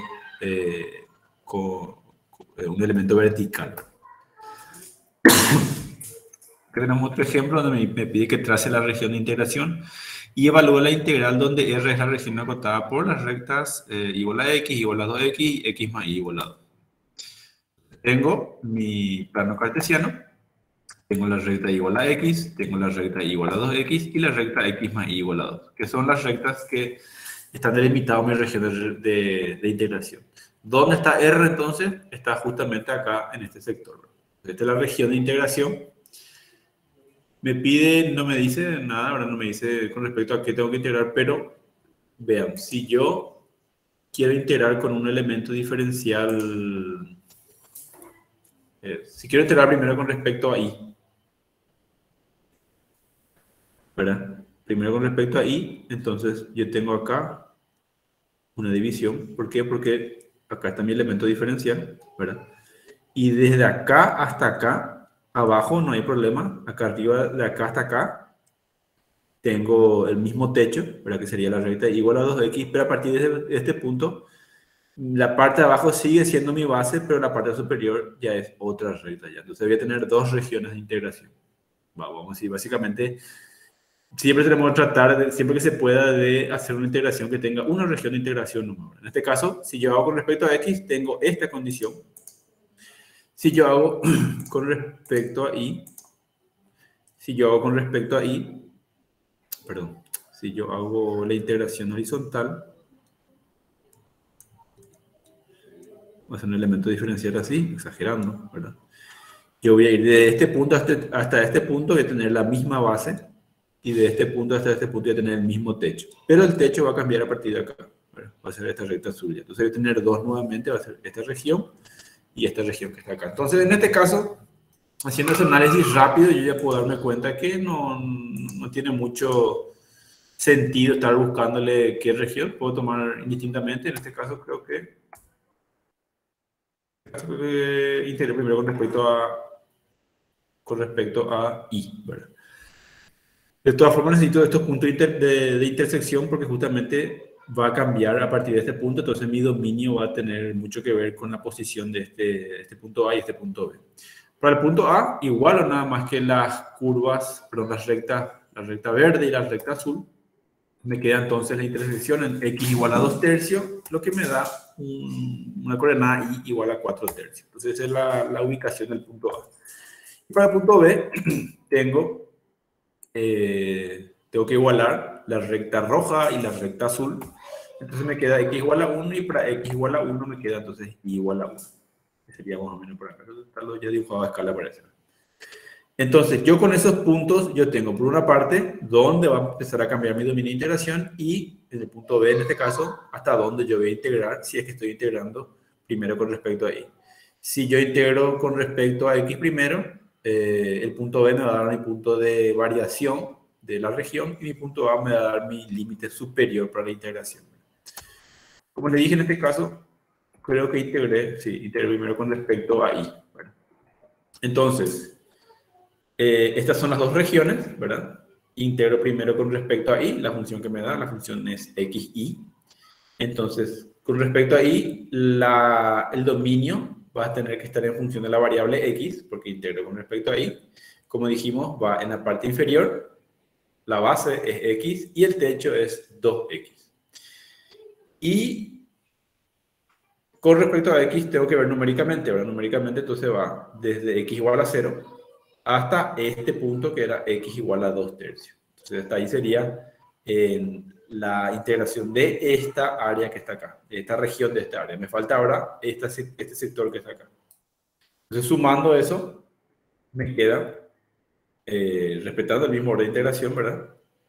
A: un elemento vertical. Tenemos otro ejemplo donde me pide que trace la región de integración y evalúe la integral donde R es la región acotada por las rectas igual a x, igual a 2x, y x más y igual a 2. Tengo mi plano cartesiano, tengo la recta igual a x, tengo la recta igual a 2x y la recta x más y igual a 2, que son las rectas que están delimitadas mi región de integración. ¿Dónde está R entonces? Está justamente acá en este sector. Esta es la región de integración. Me pide, no me dice nada, ahora no me dice con respecto a qué tengo que integrar, pero vean, si yo quiero integrar con un elemento diferencial, si quiero integrar primero con respecto a y, ¿verdad? Primero con respecto a y, entonces yo tengo acá una división. ¿Por qué? Porque acá está mi elemento diferencial, ¿verdad? Y desde acá hasta acá, abajo no hay problema. Acá arriba, de acá hasta acá, tengo el mismo techo, ¿verdad? Que sería la recta igual a 2x, pero a partir de este punto, la parte de abajo sigue siendo mi base, pero la parte superior ya es otra recta ya. Entonces voy a tener dos regiones de integración. Vamos a decir, básicamente, siempre tenemos que tratar, siempre que se pueda, de hacer una integración que tenga una región de integración número. En este caso, si yo hago con respecto a x, tengo esta condición. Si yo hago con respecto a y, si yo hago con respecto a y, perdón, si yo hago la integración horizontal, va a ser un elemento diferencial así, exagerando, ¿verdad? Yo voy a ir de este punto hasta este punto, voy a tener la misma base, y de este punto hasta este punto voy a tener el mismo techo. Pero el techo va a cambiar a partir de acá, ¿verdad? Va a ser esta recta azul. Entonces voy a tener dos nuevamente, va a ser esta región y esta región que está acá. Entonces, en este caso, haciendo ese análisis rápido, yo ya puedo darme cuenta que no tiene mucho sentido estar buscándole qué región. Puedo tomar indistintamente. En este caso, creo que integré primero con respecto a y, ¿verdad? De todas formas, necesito estos puntos de intersección, porque justamente va a cambiar a partir de este punto. Entonces mi dominio va a tener mucho que ver con la posición de este punto A y este punto B. Para el punto A, igual o nada más que las curvas, perdón, la recta verde y la recta azul, me queda entonces la intersección en x igual a 2 tercios, lo que me da una coordenada y igual a 4 tercios. Entonces esa es la ubicación del punto A. Y para el punto B, tengo que igualar la recta roja y la recta azul. Entonces me queda x igual a 1, y para x igual a 1 me queda entonces y igual a 1. Que sería más o menos por acá. Entonces, ya dibujado a escala para eso. Entonces, yo con esos puntos, yo tengo por una parte donde va a empezar a cambiar mi dominio de integración, y en el punto B, en este caso, hasta donde yo voy a integrar, si es que estoy integrando primero con respecto a y. Si yo integro con respecto a x primero, el punto B me va a dar mi punto de variación de la región, y mi punto A me va a dar mi límite superior para la integración. Como le dije en este caso, creo que integré primero con respecto a y. Bueno, entonces, estas son las dos regiones, ¿verdad? Integro primero con respecto a y, la función que me da, la función es xy. Entonces, con respecto a y, el dominio va a tener que estar en función de la variable x, porque integro con respecto a y. Como dijimos, va en la parte inferior, la base es x y el techo es 2x. Y con respecto a x tengo que ver numéricamente, ¿verdad? Numéricamente entonces va desde x igual a 0 hasta este punto que era x igual a 2 tercios. Entonces hasta ahí sería la integración de esta área que está acá, de esta región de esta área. Me falta ahora este sector que está acá. Entonces sumando eso, me queda, respetando el mismo orden de integración, ¿verdad?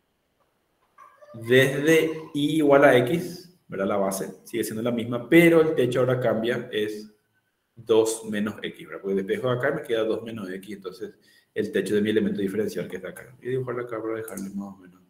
A: Desde y igual a x, ¿verdad? La base sigue siendo la misma, pero el techo ahora cambia, es 2 menos x, ¿verdad? Porque despejo de acá me queda 2 menos x, entonces el techo de mi elemento diferencial que está acá. Voy a dibujarlo acá para dejarle más o menos,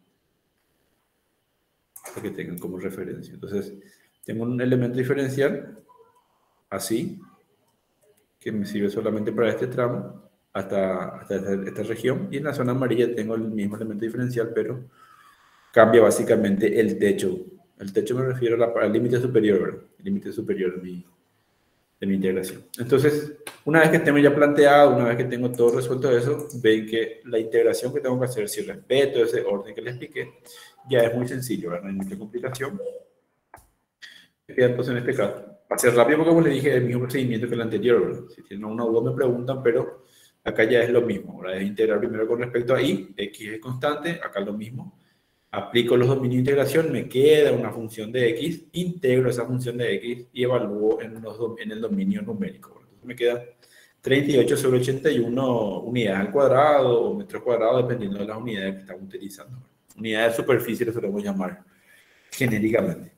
A: para que tengan como referencia. Entonces, tengo un elemento diferencial, así, que me sirve solamente para este tramo, hasta esta región, y en la zona amarilla tengo el mismo elemento diferencial, pero cambia básicamente el techo. El techo me refiero al límite superior, ¿verdad? El límite superior de mi integración. Entonces, una vez que tengo ya planteado, una vez que tengo todo resuelto eso, ven que la integración que tengo que hacer, si respeto ese orden que les expliqué, ya es muy sencillo, ¿verdad? No hay mucha complicación. Entonces, en este caso, va a ser rápido porque, como les dije, es el mismo procedimiento que el anterior, ¿verdad? Si tienen una duda me preguntan, pero acá ya es lo mismo, ¿verdad? Es integrar primero con respecto a y, x es constante, acá lo mismo. Aplico los dominios de integración, me queda una función de x, integro esa función de x y evalúo en el dominio numérico. Entonces me queda 38 sobre 81 unidades al cuadrado o metros cuadrados, dependiendo de las unidades que estamos utilizando. Unidades de superficie le solemos llamar genéricamente.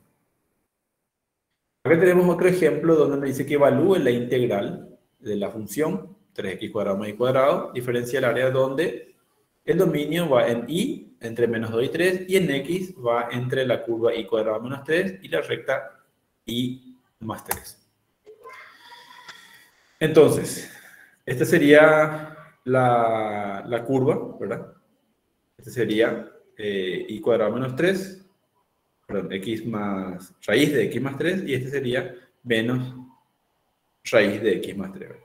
A: Acá tenemos otro ejemplo donde me dice que evalúe la integral de la función 3x cuadrado más y cuadrado, diferencia el área donde el dominio va en y, entre menos 2 y 3, y en x va entre la curva y cuadrado menos 3 y la recta y más 3. Entonces, esta sería la curva, ¿verdad? Esta sería y cuadrado menos 3, perdón, x más raíz de x más 3, y este sería menos raíz de x más 3.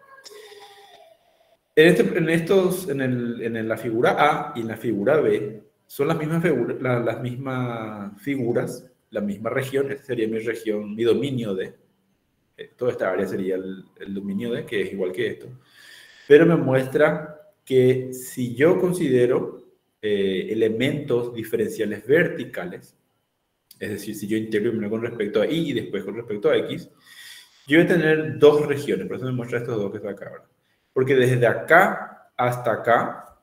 A: En la figura A y en la figura B son las mismas figuras, la misma región. Esta sería mi región, mi dominio D. Toda esta área sería el dominio D, que es igual que esto. Pero me muestra que si yo considero elementos diferenciales verticales, es decir, si yo integro primero con respecto a y después con respecto a x, yo voy a tener dos regiones. Por eso me muestra estos dos que están acá, ¿verdad? Porque desde acá hasta acá,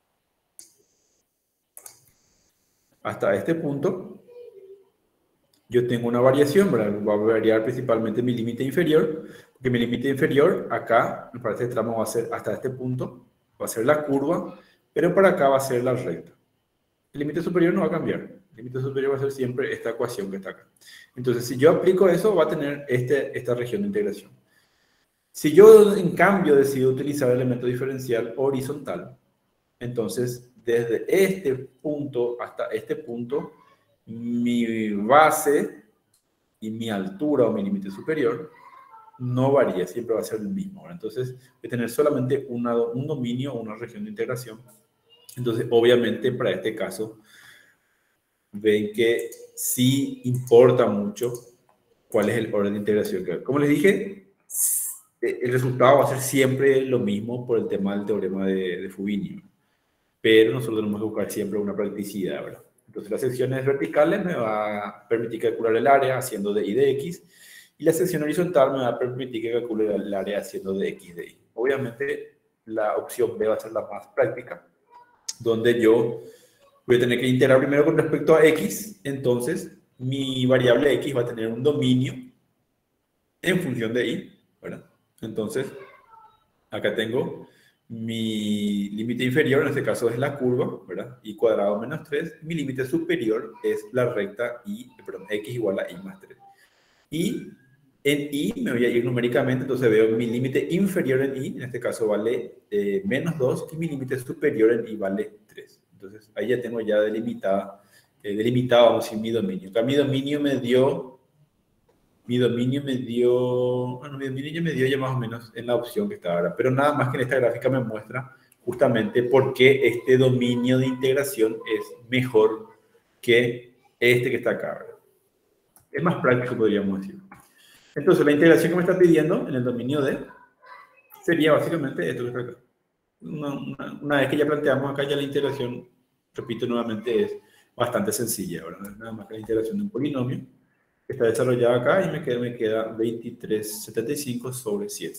A: hasta este punto, yo tengo una variación, ¿verdad? Va a variar principalmente mi límite inferior, porque mi límite inferior acá, para este tramo va a ser hasta este punto, va a ser la curva, pero para acá va a ser la recta. El límite superior no va a cambiar. El límite superior va a ser siempre esta ecuación que está acá. Entonces, si yo aplico eso, va a tener esta región de integración. Si yo, en cambio, decido utilizar el elemento diferencial horizontal, entonces, desde este punto hasta este punto, mi base y mi altura o mi límite superior no varía, siempre va a ser el mismo. ¿Verdad? Entonces, voy a tener solamente un dominio o una región de integración. Entonces, obviamente, para este caso, ven que sí importa mucho cuál es el orden de integración. Como les dije, el resultado va a ser siempre lo mismo por el tema del teorema de Fubini, pero nosotros tenemos que buscar siempre una practicidad, ¿verdad? Entonces las secciones verticales me va a permitir calcular el área haciendo de y de x, y la sección horizontal me va a permitir que calcule el área haciendo de x de y. Obviamente la opción B va a ser la más práctica, donde yo voy a tener que integrar primero con respecto a x, entonces mi variable x va a tener un dominio en función de y, ¿verdad? Entonces, acá tengo mi límite inferior, en este caso es la curva, ¿verdad? Y cuadrado menos 3. Mi límite superior es la recta x igual a y más 3. Y en y me voy a ir numéricamente, entonces veo mi límite inferior en y, en este caso vale menos 2, y mi límite superior en y vale 3. Entonces ahí ya tengo ya delimitado, vamos a decir, mi dominio. Acá mi dominio me dio, bueno, mi dominio ya me dio ya más o menos en la opción que está ahora, pero nada más que en esta gráfica me muestra justamente por qué este dominio de integración es mejor que este que está acá, ¿verdad? Es más práctico, podríamos decir. Entonces, la integración que me está pidiendo en el dominio D sería básicamente esto que está acá. Una vez que ya planteamos acá, ya la integración, repito nuevamente, es bastante sencilla, ¿verdad? Nada más que la integración de un polinomio que está desarrollado acá y me queda 2375 sobre 7.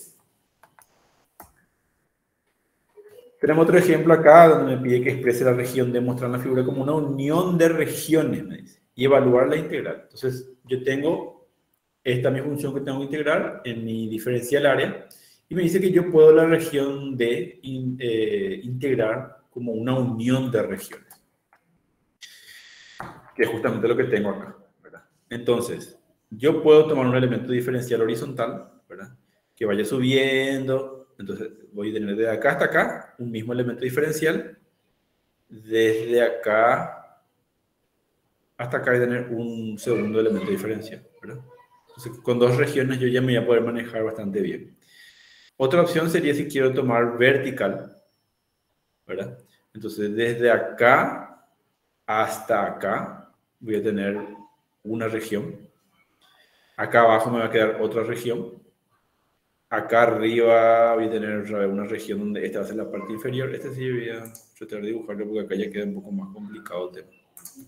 A: Tenemos otro ejemplo acá donde me pide que exprese la región de mostrar la figura como una unión de regiones, me dice, y evaluar la integral. Entonces, yo tengo esta mi función que tengo que integrar en mi diferencial área y me dice que yo puedo la región de integrar como una unión de regiones, que es justamente lo que tengo acá, ¿verdad? Entonces, yo puedo tomar un elemento diferencial horizontal, ¿verdad? Que vaya subiendo. Entonces, voy a tener de acá hasta acá un mismo elemento diferencial. Desde acá hasta acá voy a tener un segundo elemento diferencial, ¿verdad? Entonces, con dos regiones yo ya me voy a poder manejar bastante bien. Otra opción sería si quiero tomar vertical, ¿verdad? Entonces, desde acá hasta acá voy a tener una región. Acá abajo me va a quedar otra región. Acá arriba voy a tener una región donde esta va a ser la parte inferior. Este sí voy a tratar de dibujarlo porque acá ya queda un poco más complicado el tema.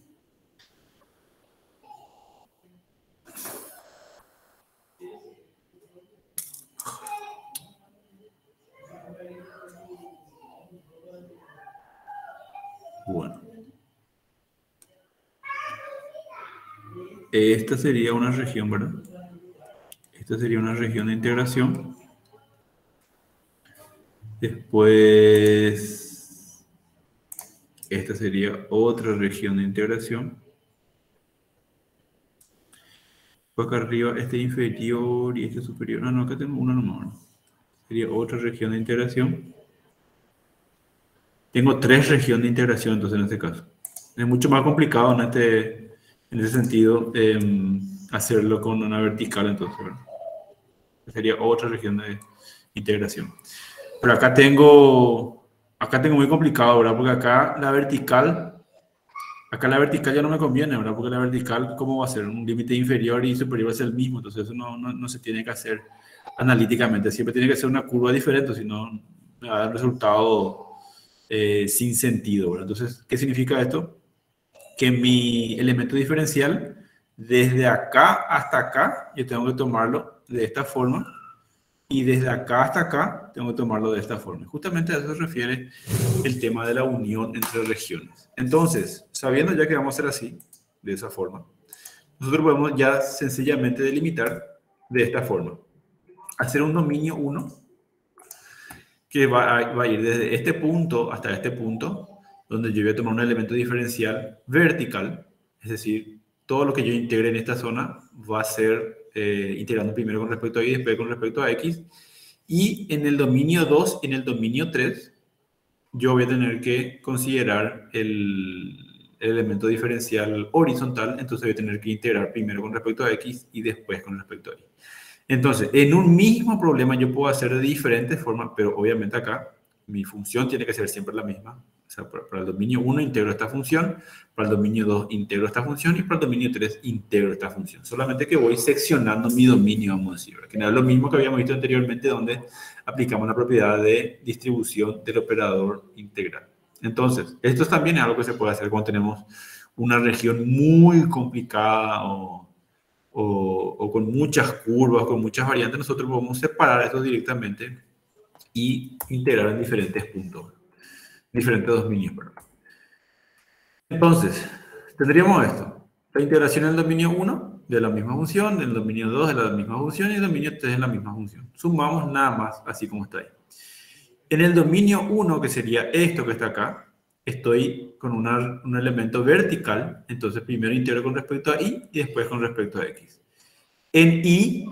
A: Bueno. Esta sería una región, ¿verdad? Esta sería una región de integración. Después, esta sería otra región de integración. Acá arriba, este inferior y este superior. No, acá tengo uno nomás. Sería otra región de integración. Tengo tres regiones de integración, entonces, en este caso. Es mucho más complicado en ese sentido hacerlo con una vertical, entonces, ¿verdad? Sería otra región de integración. Pero acá tengo muy complicado, ¿verdad? Porque acá la vertical ya no me conviene, ¿verdad? Porque la vertical, ¿cómo va a ser? Un límite inferior y superior va a ser el mismo, entonces eso no se tiene que hacer analíticamente, siempre tiene que ser una curva diferente, si no me va a dar un resultado sin sentido, ¿verdad? Entonces, ¿qué significa esto? Que mi elemento diferencial, desde acá hasta acá, yo tengo que tomarlo de esta forma, y desde acá hasta acá tengo que tomarlo de esta forma. Justamente a eso se refiere el tema de la unión entre regiones. Entonces, sabiendo ya que vamos a hacer así, de esa forma, nosotros podemos ya sencillamente delimitar de esta forma. Hacer un dominio 1 que va a ir desde este punto hasta este punto, donde yo voy a tomar un elemento diferencial vertical, es decir, todo lo que yo integre en esta zona va a ser integrando primero con respecto a y después con respecto a x. Y en el dominio 2 y en el dominio 3, yo voy a tener que considerar el elemento diferencial horizontal, entonces voy a tener que integrar primero con respecto a x y después con respecto a y. Entonces, en un mismo problema yo puedo hacer de diferentes formas, pero obviamente acá mi función tiene que ser siempre la misma. O sea, para el dominio 1 integro esta función, para el dominio 2 integro esta función y para el dominio 3 integro esta función. Solamente que voy seccionando mi dominio, vamos a decir, que no es lo mismo que habíamos visto anteriormente donde aplicamos la propiedad de distribución del operador integral. Entonces, esto también es algo que se puede hacer cuando tenemos una región muy complicada o con muchas curvas, con muchas variantes. Nosotros podemos separar esto directamente y integrar en diferentes puntos, diferentes dominios. Perdón. Entonces, tendríamos esto. La integración en el dominio 1 de la misma función, en el dominio 2 de la misma función y en el dominio 3 de la misma función. Sumamos nada más, así como está ahí. En el dominio 1, que sería esto que está acá, estoy con un elemento vertical, entonces primero integro con respecto a y después con respecto a x. En y,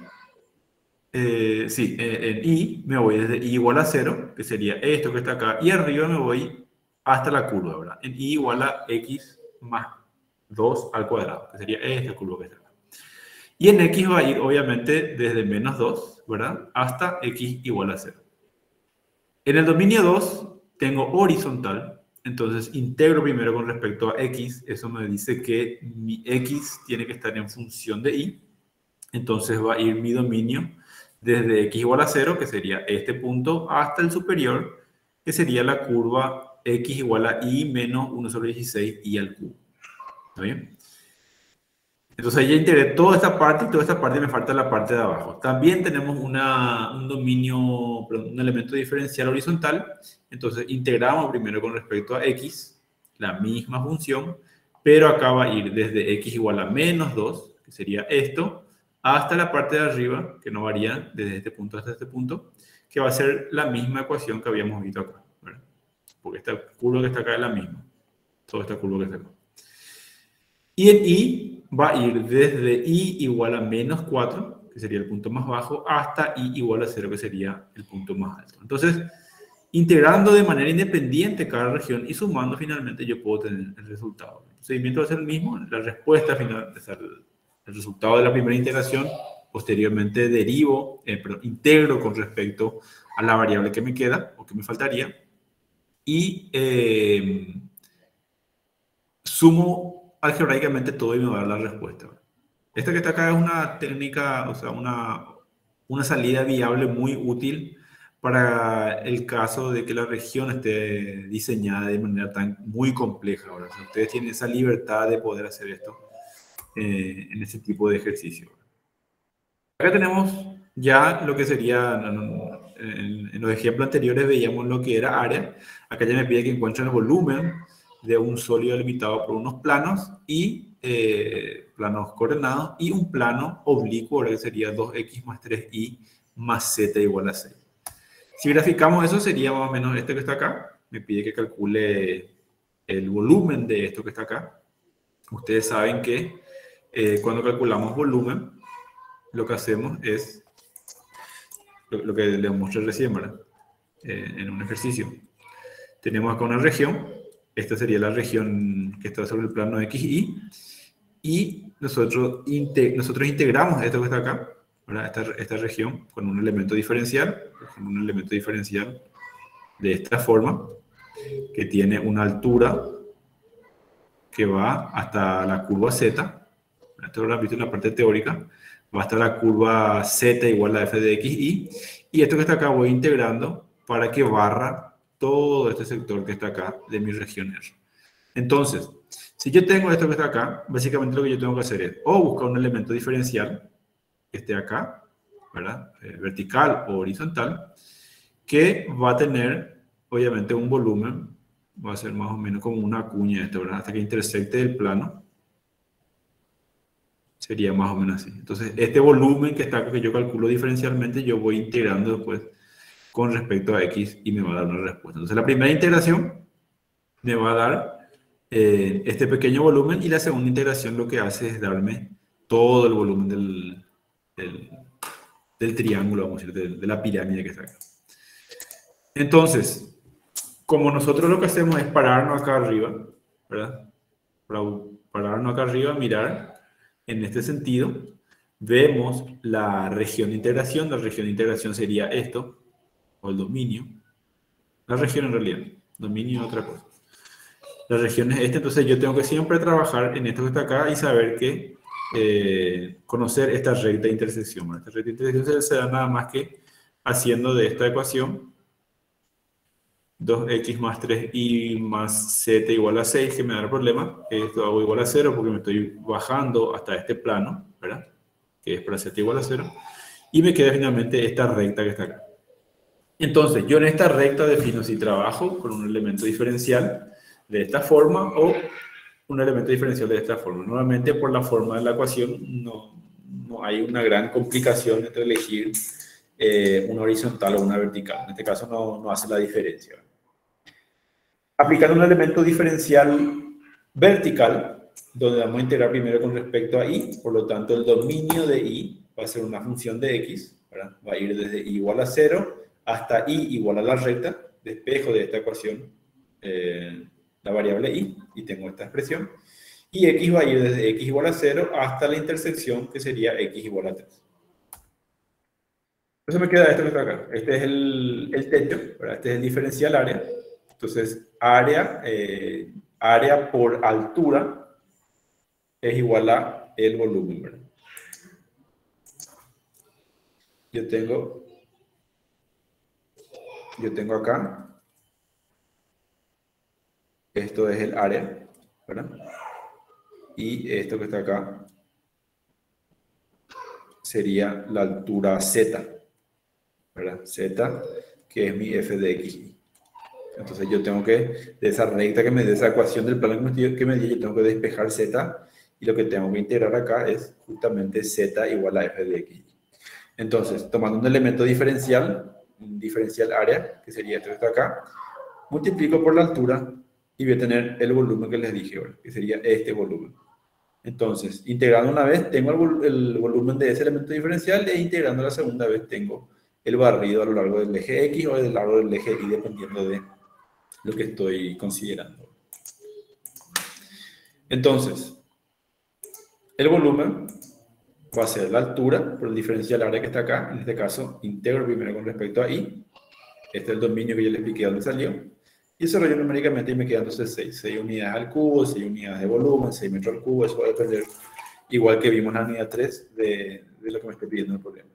A: en y me voy desde y igual a 0, que sería esto que está acá, y arriba me voy hasta la curva, ¿verdad? En y igual a x más 2 al cuadrado, que sería esta curva que está acá. Y en x va a ir, obviamente, desde menos 2, ¿verdad? Hasta x igual a 0. En el dominio 2, tengo horizontal, entonces integro primero con respecto a x, eso me dice que mi x tiene que estar en función de y, entonces va a ir mi dominio desde x igual a 0, que sería este punto, hasta el superior, que sería la curva x igual a y menos 1 sobre 16 y al cubo. ¿Está bien? Entonces ya integré toda esta parte y toda esta parte me falta la parte de abajo. También tenemos un dominio, perdón, un elemento diferencial horizontal. Entonces integramos primero con respecto a x, la misma función, pero acá va a ir desde x igual a menos 2, que sería esto, hasta la parte de arriba, que no varía desde este punto hasta este punto, que va a ser la misma ecuación que habíamos visto acá, ¿verdad? Porque esta curva que está acá es la misma. Toda esta curva que está acá. Y el y va a ir desde y igual a menos 4, que sería el punto más bajo, hasta y igual a 0, que sería el punto más alto. Entonces, integrando de manera independiente cada región y sumando finalmente yo puedo tener el resultado. El procedimiento va a ser el mismo, la respuesta final, el resultado de la primera integración, posteriormente derivo, integro con respecto a la variable que me queda o que me faltaría y sumo algebraicamente todo y me va a dar la respuesta. Esta que está acá es una técnica, o sea, una salida viable muy útil para el caso de que la región esté diseñada de manera muy compleja. Ahora, si ustedes tienen esa libertad de poder hacer esto en ese tipo de ejercicio. Acá tenemos ya lo que sería, en los ejemplos anteriores veíamos lo que era área. Acá ya me pide que encuentre el volumen de un sólido limitado por unos planos y planos coordenados y un plano oblicuo, que sería 2x más 3y más z igual a 6. Si graficamos eso sería más o menos este que está acá. Me pide que calcule el volumen de esto que está acá. Ustedes saben que cuando calculamos volumen, lo que hacemos es lo que les mostré recién, ¿verdad? En un ejercicio. Tenemos acá una región, esta sería la región que está sobre el plano XY, y nosotros integramos esto que está acá, ¿verdad? Esta región con un elemento diferencial, de esta forma, que tiene una altura que va hasta la curva Z. Esto lo han visto en la parte teórica. Va hasta la curva Z igual a f de xy. Y esto que está acá voy integrando para que barra todo este sector que está acá de mi región R. Entonces, si yo tengo esto que está acá, básicamente lo que yo tengo que hacer es o buscar un elemento diferencial que esté acá, ¿verdad? Vertical o horizontal, que va a tener, obviamente, un volumen, va a ser más o menos como una cuña esto, ¿verdad? Hasta que intersecte el plano. Sería más o menos así. Entonces, este volumen que está acá, que yo calculo diferencialmente, yo voy integrando después con respecto a x y me va a dar una respuesta. Entonces, la primera integración me va a dar este pequeño volumen y la segunda integración lo que hace es darme todo el volumen del triángulo, vamos a decir, de la pirámide que está acá. Entonces, como nosotros lo que hacemos es pararnos acá arriba, ¿verdad? Para pararnos acá arriba, mirar en este sentido, vemos la región de integración. La región de integración sería esto, o el dominio. La región en realidad, dominio es otra cosa. La región es esta, entonces yo tengo que siempre trabajar en esto que está acá y saber que conocer esta recta de intersección. Esta recta de intersección se da nada más que haciendo de esta ecuación 2x más 3y más z igual a 6, que me da el problema. Esto hago igual a 0 porque me estoy bajando hasta este plano, ¿verdad? Que es para z igual a 0. Y me queda finalmente esta recta que está acá. Entonces, yo en esta recta defino si trabajo con un elemento diferencial de esta forma o un elemento diferencial de esta forma. Normalmente por la forma de la ecuación no hay una gran complicación entre elegir una horizontal o una vertical. En este caso no hace la diferencia. Aplicando un elemento diferencial vertical, donde vamos a integrar primero con respecto a y, por lo tanto el dominio de y va a ser una función de x, ¿verdad? Va a ir desde y igual a 0 hasta y igual a la recta, despejo de esta ecuación la variable y tengo esta expresión, y x va a ir desde x igual a 0 hasta la intersección que sería x igual a 3. Entonces me queda esto que está acá. Este es el techo, ¿verdad? Este es el diferencial área. Entonces, área por altura es igual a el volumen, ¿verdad? Yo tengo acá, esto es el área, ¿verdad? Y esto que está acá sería la altura Z, ¿verdad? Z, que es mi f de x. Entonces yo tengo que, de esa recta que me dé esa ecuación del plano que me dio, yo tengo que despejar Z, y lo que tengo que integrar acá es justamente Z igual a f de x. Entonces, tomando un elemento diferencial, un diferencial área, que sería esto que está acá, multiplico por la altura y voy a tener el volumen que les dije ahora, que sería este volumen. Entonces, integrando una vez tengo el volumen de ese elemento diferencial, e integrando la segunda vez tengo el barrido a lo largo del eje X o a lo largo del eje Y, dependiendo de lo que estoy considerando. Entonces, el volumen va a ser la altura por el diferencial área que está acá. En este caso, integro primero con respecto a Y. Este es el dominio que yo les expliqué dónde salió. Y desarrollo numéricamente y me quedan entonces 6 unidades al cubo, 6 unidades de volumen, 6 metros al cubo. Eso va a depender, igual que vimos en la unidad 3, de lo que me esté pidiendo el problema.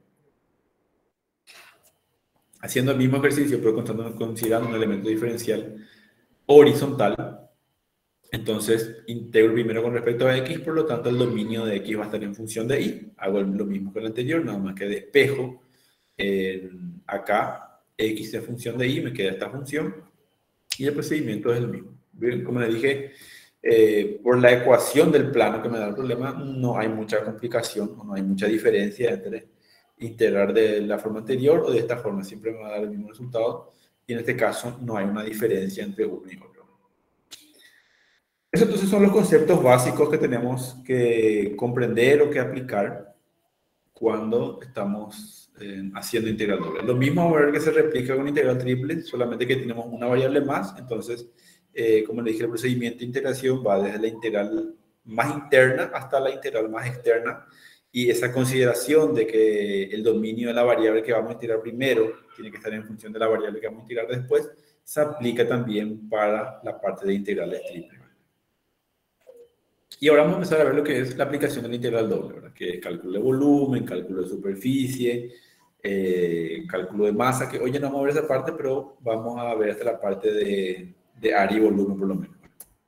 A: Haciendo el mismo ejercicio, pero considerando un elemento diferencial horizontal, entonces integro primero con respecto a X, por lo tanto el dominio de X va a estar en función de Y. Hago lo mismo que el anterior, nada más que despejo acá X en función de Y, me queda esta función, y el procedimiento es el mismo. Bien, como les dije, por la ecuación del plano que me da el problema, no hay mucha complicación, no hay mucha diferencia entre integrar de la forma anterior o de esta forma, siempre me va a dar el mismo resultado, y en este caso no hay una diferencia entre uno y otro. Esos entonces son los conceptos básicos que tenemos que comprender o que aplicar cuando estamos haciendo integral doble. Lo mismo vamos a ver que se replica con integral triple, solamente que tenemos una variable más. Entonces, como le dije, el procedimiento de integración va desde la integral más interna hasta la integral más externa, y esa consideración de que el dominio de la variable que vamos a integrar primero tiene que estar en función de la variable que vamos a integrar después, se aplica también para la parte de integrales triples. Y ahora vamos a empezar a ver lo que es la aplicación de la integral doble, ¿verdad? Que es cálculo de volumen, cálculo de superficie, cálculo de masa, que hoy ya no vamos a ver esa parte, pero vamos a ver hasta la parte de área y volumen por lo menos.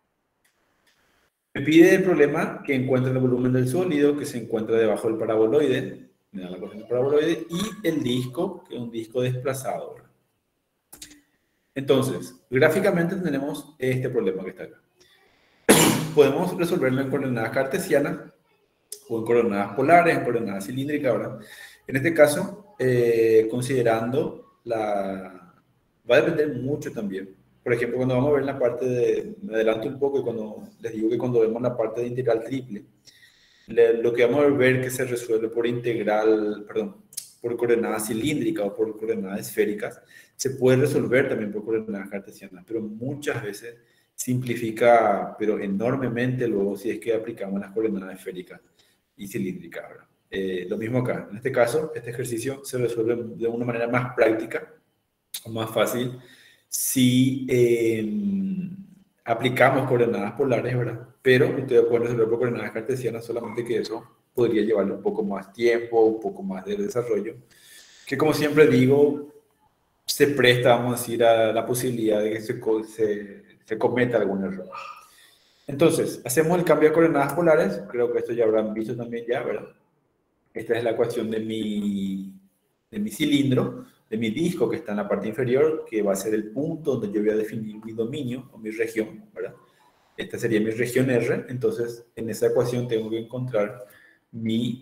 A: Me pide el problema que encuentre el volumen del sólido que se encuentra debajo del paraboloide, me da la ecuación del paraboloide, y el disco, que es un disco desplazado, ¿verdad? Entonces, gráficamente tenemos este problema que está acá. Podemos resolverlo en coordenadas cartesianas o en coordenadas polares, en coordenadas cilíndricas, ¿verdad? En este caso, considerando la... Va a depender mucho también. Por ejemplo, cuando vamos a ver la parte de... Me adelanto un poco y cuando les digo que cuando vemos la parte de integral triple, lo que vamos a ver que se resuelve por integral, perdón, por coordenadas cilíndricas o por coordenadas esféricas, se puede resolver también por coordenadas cartesianas, pero muchas veces simplifica, pero enormemente luego si es que aplicamos las coordenadas esféricas y cilíndricas. Lo mismo acá. En este caso, este ejercicio se resuelve de una manera más práctica o más fácil si aplicamos coordenadas polares, ¿verdad? Pero ustedes pueden resolver por coordenadas cartesianas, solamente que eso podría llevarle un poco más tiempo, un poco más de desarrollo, que como siempre digo, se presta, vamos a decir, a la posibilidad de que se cometa algún error. Entonces, hacemos el cambio de coordenadas polares, creo que esto ya habrán visto también ya, ¿verdad? Esta es la ecuación de mi cilindro, de mi disco que está en la parte inferior, que va a ser el punto donde yo voy a definir mi dominio o mi región, ¿verdad? Esta sería mi región R, entonces en esa ecuación tengo que encontrar mi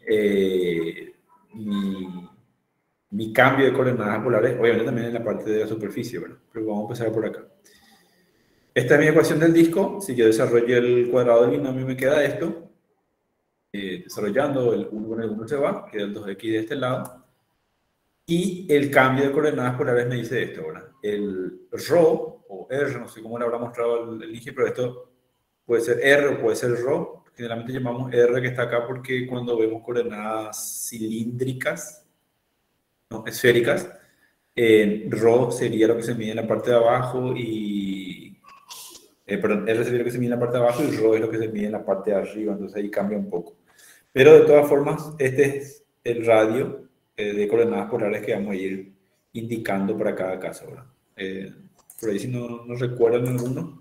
A: cambio de coordenadas polares, obviamente también en la parte de la superficie, ¿verdad? Pero vamos a empezar por acá. Esta es mi ecuación del disco. Si yo desarrollo el cuadrado del binomio, me queda esto. Desarrollando el 1 con el 1 se va, queda el 2x de este lado. Y el cambio de coordenadas polares me dice esto, ¿verdad? El ρ o r, no sé cómo le habrá mostrado el Inge, pero esto puede ser r o puede ser ρ. Generalmente llamamos r que está acá porque cuando vemos coordenadas cilíndricas, no, esféricas, Rho sería lo que se mide en la parte de abajo y... perdón, R sería lo que se mide en la parte de abajo y Rho es lo que se mide en la parte de arriba, entonces ahí cambia un poco. Pero de todas formas, este es el radio de coordenadas polares que vamos a ir indicando para cada caso, ¿verdad? Por ahí si no recuerdan alguno,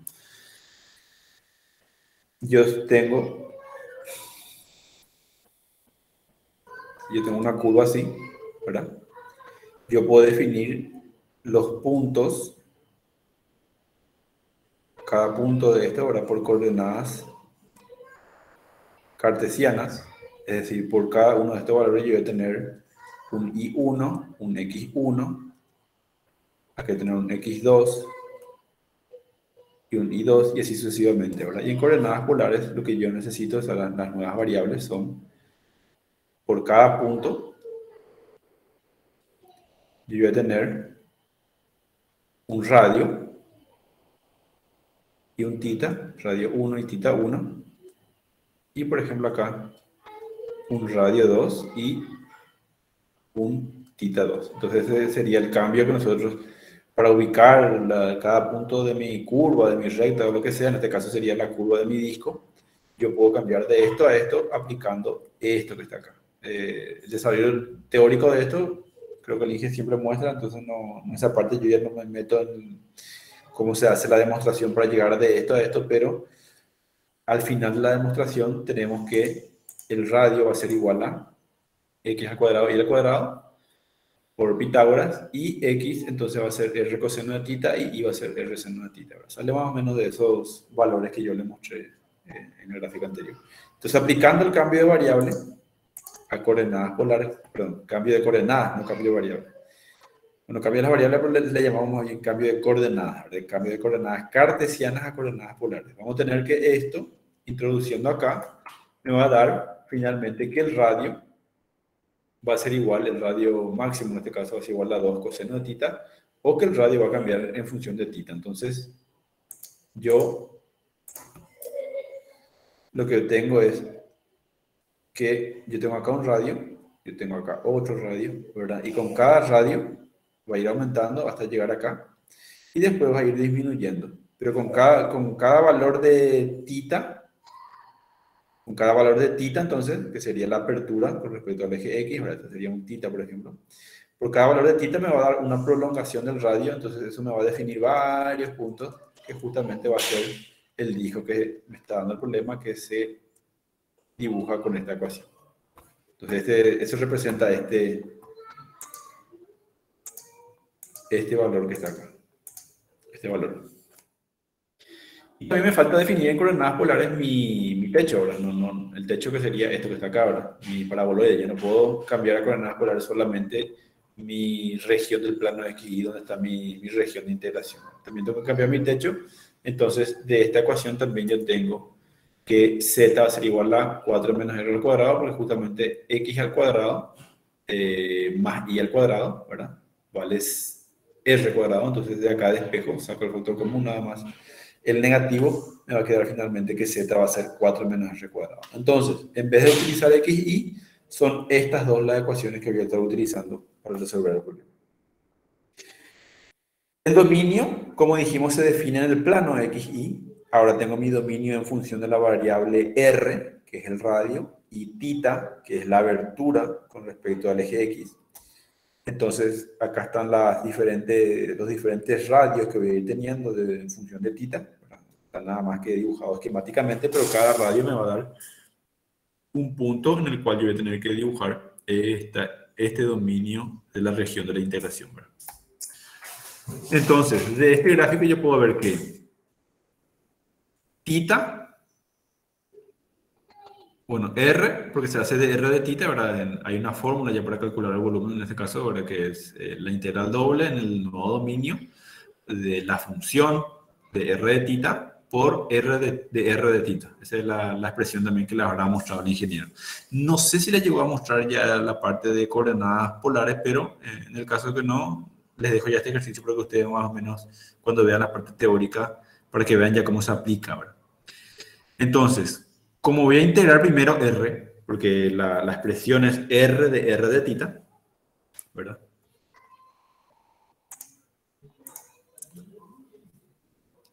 A: yo tengo una curva así, ¿verdad? Yo puedo definir los puntos, cada punto de esto, ¿verdad? Por coordenadas cartesianas, es decir, por cada uno de estos valores yo voy a tener un y1, un x1, aquí voy a tener un x2 y un y2 y así sucesivamente, ¿verdad? Y en coordenadas polares lo que yo necesito, o sea, las nuevas variables son por cada punto yo voy a tener un radio y un tita, radio 1 y tita 1, y por ejemplo acá un radio 2 y un tita 2. Entonces ese sería el cambio que nosotros, para ubicar cada punto de mi curva, de mi recta o lo que sea, en este caso sería la curva de mi disco, yo puedo cambiar de esto a esto aplicando esto que está acá. El desarrollo teórico de esto, creo que el INGE siempre muestra, entonces no, en esa parte yo ya no me meto en cómo se hace la demostración para llegar de esto a esto, pero al final de la demostración tenemos que el radio va a ser igual a x al cuadrado y al cuadrado por Pitágoras, y x entonces va a ser r coseno de tita y y va a ser r seno de tita. ¿Verdad? Sale más o menos de esos valores que yo les mostré en el gráfico anterior. Entonces, aplicando el cambio de variable a coordenadas polares, perdón, cambio de coordenadas, no cambio de variable. Bueno, cambio de las variables pero le llamamos hoy cambio de coordenadas, de cambio de coordenadas cartesianas a coordenadas polares. Vamos a tener que esto, introduciendo acá, me va a dar finalmente que el radio va a ser igual, el radio máximo en este caso va a ser igual a 2 coseno de tita, o que el radio va a cambiar en función de tita. Entonces, yo lo que tengo es que yo tengo acá un radio, yo tengo acá otro radio, ¿verdad? Y con cada radio va a ir aumentando hasta llegar acá, y después va a ir disminuyendo. Pero con cada valor de tita, entonces, que sería la apertura con respecto al eje X, ¿verdad? Este sería un tita, por ejemplo. Por cada valor de tita me va a dar una prolongación del radio, entonces eso me va a definir varios puntos que justamente va a ser el disco que me está dando el problema que se dibuja con esta ecuación. Entonces eso representa este valor que está acá, este valor. Y a mí me falta definir en coordenadas polares mi techo, ¿verdad? El techo que sería esto que está acá, ¿verdad? Mi paraboloide. Yo no puedo cambiar a coordenadas polares solamente mi región del plano XY, donde está mi región de integración. También tengo que cambiar mi techo. Entonces, de esta ecuación también yo tengo que z va a ser igual a 4 menos r al cuadrado, porque justamente x al cuadrado más y al cuadrado, ¿verdad? Vale r cuadrado. Entonces, de acá despejo, saco el factor común nada más. El negativo me va a quedar finalmente que z va a ser 4 menos r cuadrado. Entonces, en vez de utilizar x y y, son estas dos las ecuaciones que voy a estar utilizando para resolver el problema. El dominio, como dijimos, se define en el plano x, y. Ahora tengo mi dominio en función de la variable r, que es el radio, y tita, que es la abertura con respecto al eje x. Entonces, acá están los diferentes radios que voy a ir teniendo en función de tita. Están nada más que dibujados esquemáticamente, pero cada radio me va a dar un punto en el cual yo voy a tener que dibujar este dominio de la región de la integración, ¿verdad? Entonces, de este gráfico yo puedo ver que tita, bueno, R, porque se hace de R de tita, ¿verdad? Hay una fórmula ya para calcular el volumen en este caso, ¿verdad? Que es la integral doble en el nuevo dominio de la función de R de tita por R de R de tita. Esa es la expresión también que les habrá mostrado el ingeniero. No sé si les llegó a mostrar ya la parte de coordenadas polares, pero en el caso que no, les dejo ya este ejercicio para que ustedes más o menos, cuando vean la parte teórica, para que vean ya cómo se aplica, ¿verdad? Entonces, como voy a integrar primero R, porque la expresión es R de tita, ¿verdad?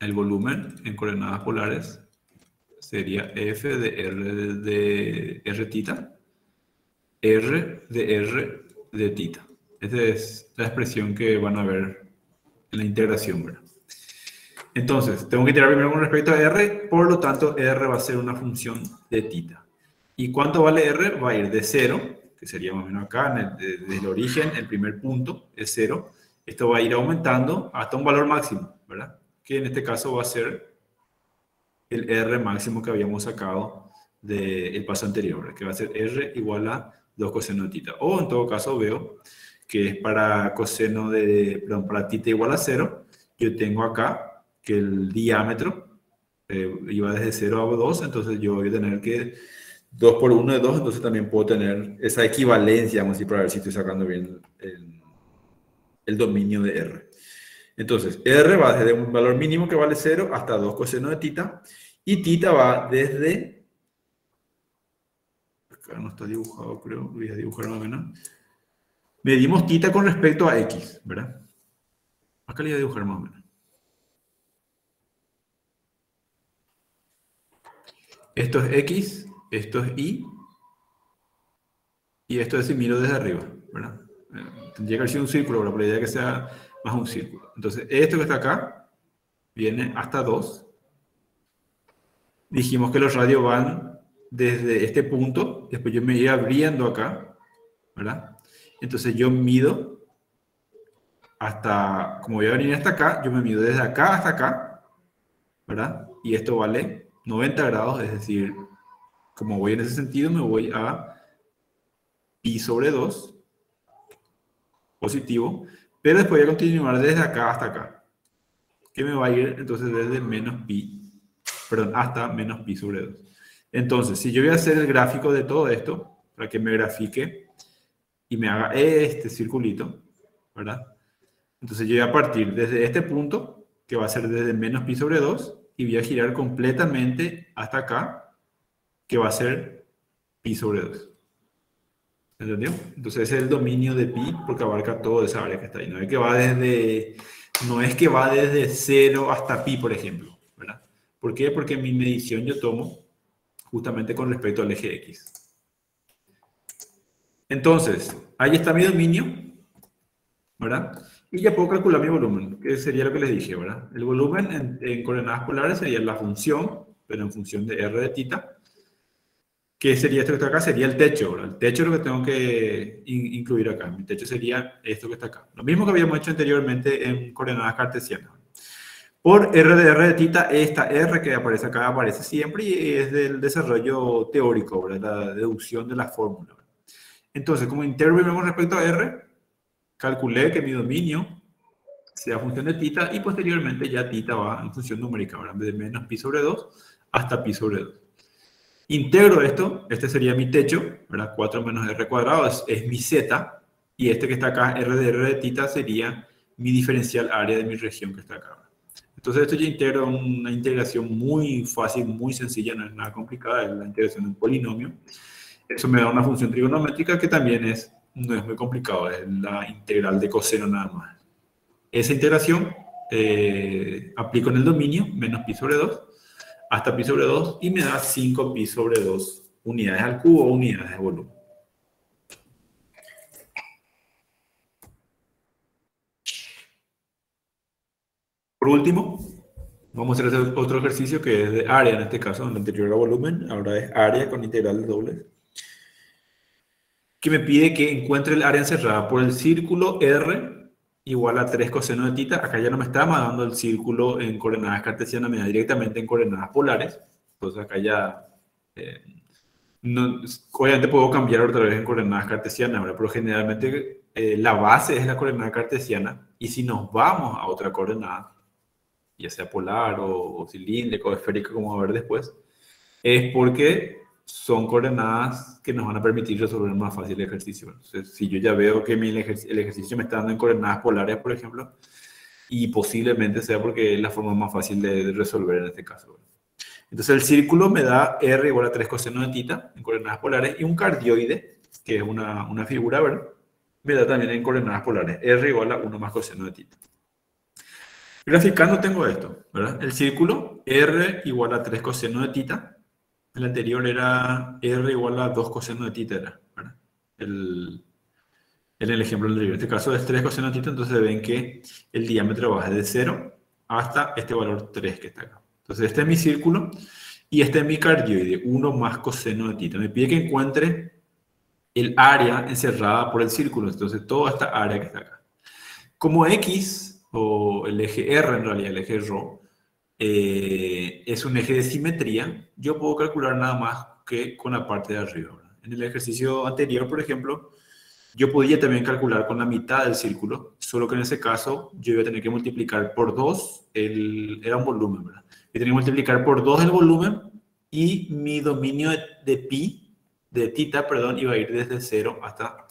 A: el volumen en coordenadas polares sería F de R tita, R de tita. Esta es la expresión que van a ver en la integración, ¿verdad? Entonces, tengo que integrar primero con respecto a R, por lo tanto, R va a ser una función de tita. ¿Y cuánto vale R? Va a ir de 0, que sería más o menos acá, desde el origen, el primer punto es 0. Esto va a ir aumentando hasta un valor máximo, ¿verdad? Que en este caso va a ser el R máximo que habíamos sacado del paso anterior, ¿verdad? Que va a ser R igual a 2 coseno de tita. O en todo caso veo que es para para tita igual a 0, yo tengo acá que el diámetro iba desde 0 a 2, entonces yo voy a tener que 2 por 1 es 2, entonces también puedo tener esa equivalencia, vamos a decir, para ver si estoy sacando bien el dominio de R. Entonces, R va desde un valor mínimo que vale 0 hasta 2 coseno de tita, y tita va desde... Acá no está dibujado, creo, voy a dibujar más o menos. Medimos tita con respecto a X, ¿verdad? Acá le voy a dibujar más o menos. Esto es X, esto es Y, y esto es si miro desde arriba, ¿verdad? Tendría que haber sido un círculo, pero la idea es que sea más un círculo. Entonces, esto que está acá viene hasta 2. Dijimos que los radios van desde este punto, después yo me iré abriendo acá, ¿verdad? Entonces yo mido hasta, como voy a venir hasta acá, yo me mido desde acá hasta acá, ¿verdad? Y esto vale 90 grados, es decir, como voy en ese sentido, me voy a pi sobre 2, positivo, pero después voy a continuar desde acá hasta acá, que me va a ir entonces desde menos pi, perdón, hasta menos pi sobre 2. Entonces, si yo voy a hacer el gráfico de todo esto, para que me grafique y me haga este circulito, ¿verdad? Entonces yo voy a partir desde este punto, que va a ser desde menos pi sobre 2, y voy a girar completamente hasta acá, que va a ser pi sobre 2. ¿Entendió? Entonces ese es el dominio de pi, porque abarca toda esa área que está ahí. No es que va desde 0 hasta pi, por ejemplo, ¿verdad? ¿Por qué? Porque mi medición yo tomo justamente con respecto al eje X. Entonces, ahí está mi dominio, ¿verdad? Y ya puedo calcular mi volumen, que sería lo que les dije, ¿verdad? El volumen en coordenadas polares sería la función, pero en función de r de tita. ¿Qué sería esto que está acá? Sería el techo, ¿verdad? El techo es lo que tengo que incluir acá. Mi techo sería esto que está acá. Lo mismo que habíamos hecho anteriormente en coordenadas cartesianas. Por r de tita, esta r que aparece acá aparece siempre y es del desarrollo teórico, ¿verdad? La deducción de la fórmula. Entonces, como integro primero con respecto a r, calculé que mi dominio sea función de tita y posteriormente ya tita va en función numérica, ¿verdad? De menos pi sobre 2 hasta pi sobre 2. Integro esto, este sería mi techo, ¿verdad? 4 menos r cuadrado es mi z, y este que está acá, r de tita, sería mi diferencial área de mi región que está acá. Entonces esto ya integra una integración muy fácil, muy sencilla, no es nada complicada, es la integración de un polinomio. Eso me da una función trigonométrica que también no es muy complicado, es la integral de coseno nada más. Esa integración aplico en el dominio, menos pi sobre 2, hasta pi sobre 2, y me da 5 pi sobre 2 unidades al cubo o unidades de volumen. Por último, vamos a hacer otro ejercicio que es de área, en este caso, en el anterior era volumen, ahora es área con integrales dobles, que me pide que encuentre el área encerrada por el círculo R igual a 3 coseno de tita. Acá ya no me está dando el círculo en coordenadas cartesianas, me da directamente en coordenadas polares. Entonces acá ya, obviamente puedo cambiar otra vez en coordenadas cartesianas, ¿verdad? Pero generalmente la base es la coordenada cartesiana, y si nos vamos a otra coordenada, ya sea polar o cilíndrica o esférica, como vamos a ver después, es porque son coordenadas que nos van a permitir resolver más fácil el ejercicio. Entonces, si yo ya veo que el ejercicio me está dando en coordenadas polares, por ejemplo, y posiblemente sea porque es la forma más fácil de resolver en este caso. Entonces, el círculo me da r igual a 3 coseno de tita en coordenadas polares, y un cardioide, que es una figura, ¿verdad? Me da también en coordenadas polares, r igual a 1 más coseno de tita. Graficando tengo esto, ¿verdad? El círculo R igual a 3 coseno de tita. El anterior era R igual a 2 coseno de tita, era, ¿verdad? El, en el ejemplo anterior. En este caso es 3 coseno de tita, entonces ven que el diámetro va de 0 hasta este valor 3 que está acá. Entonces este es mi círculo y este es mi cardioide, 1 más coseno de tita. Me pide que encuentre el área encerrada por el círculo, entonces toda esta área que está acá. Como X, o el eje R en realidad, el eje ρ, es un eje de simetría, yo puedo calcular nada más que con la parte de arriba, ¿verdad? En el ejercicio anterior, por ejemplo, yo podía también calcular con la mitad del círculo, solo que en ese caso yo iba a tener que multiplicar por 2, era un volumen, ¿verdad? Yo tenía que multiplicar por 2 el volumen y mi dominio de pi, de tita, perdón, iba a ir desde 0 hasta,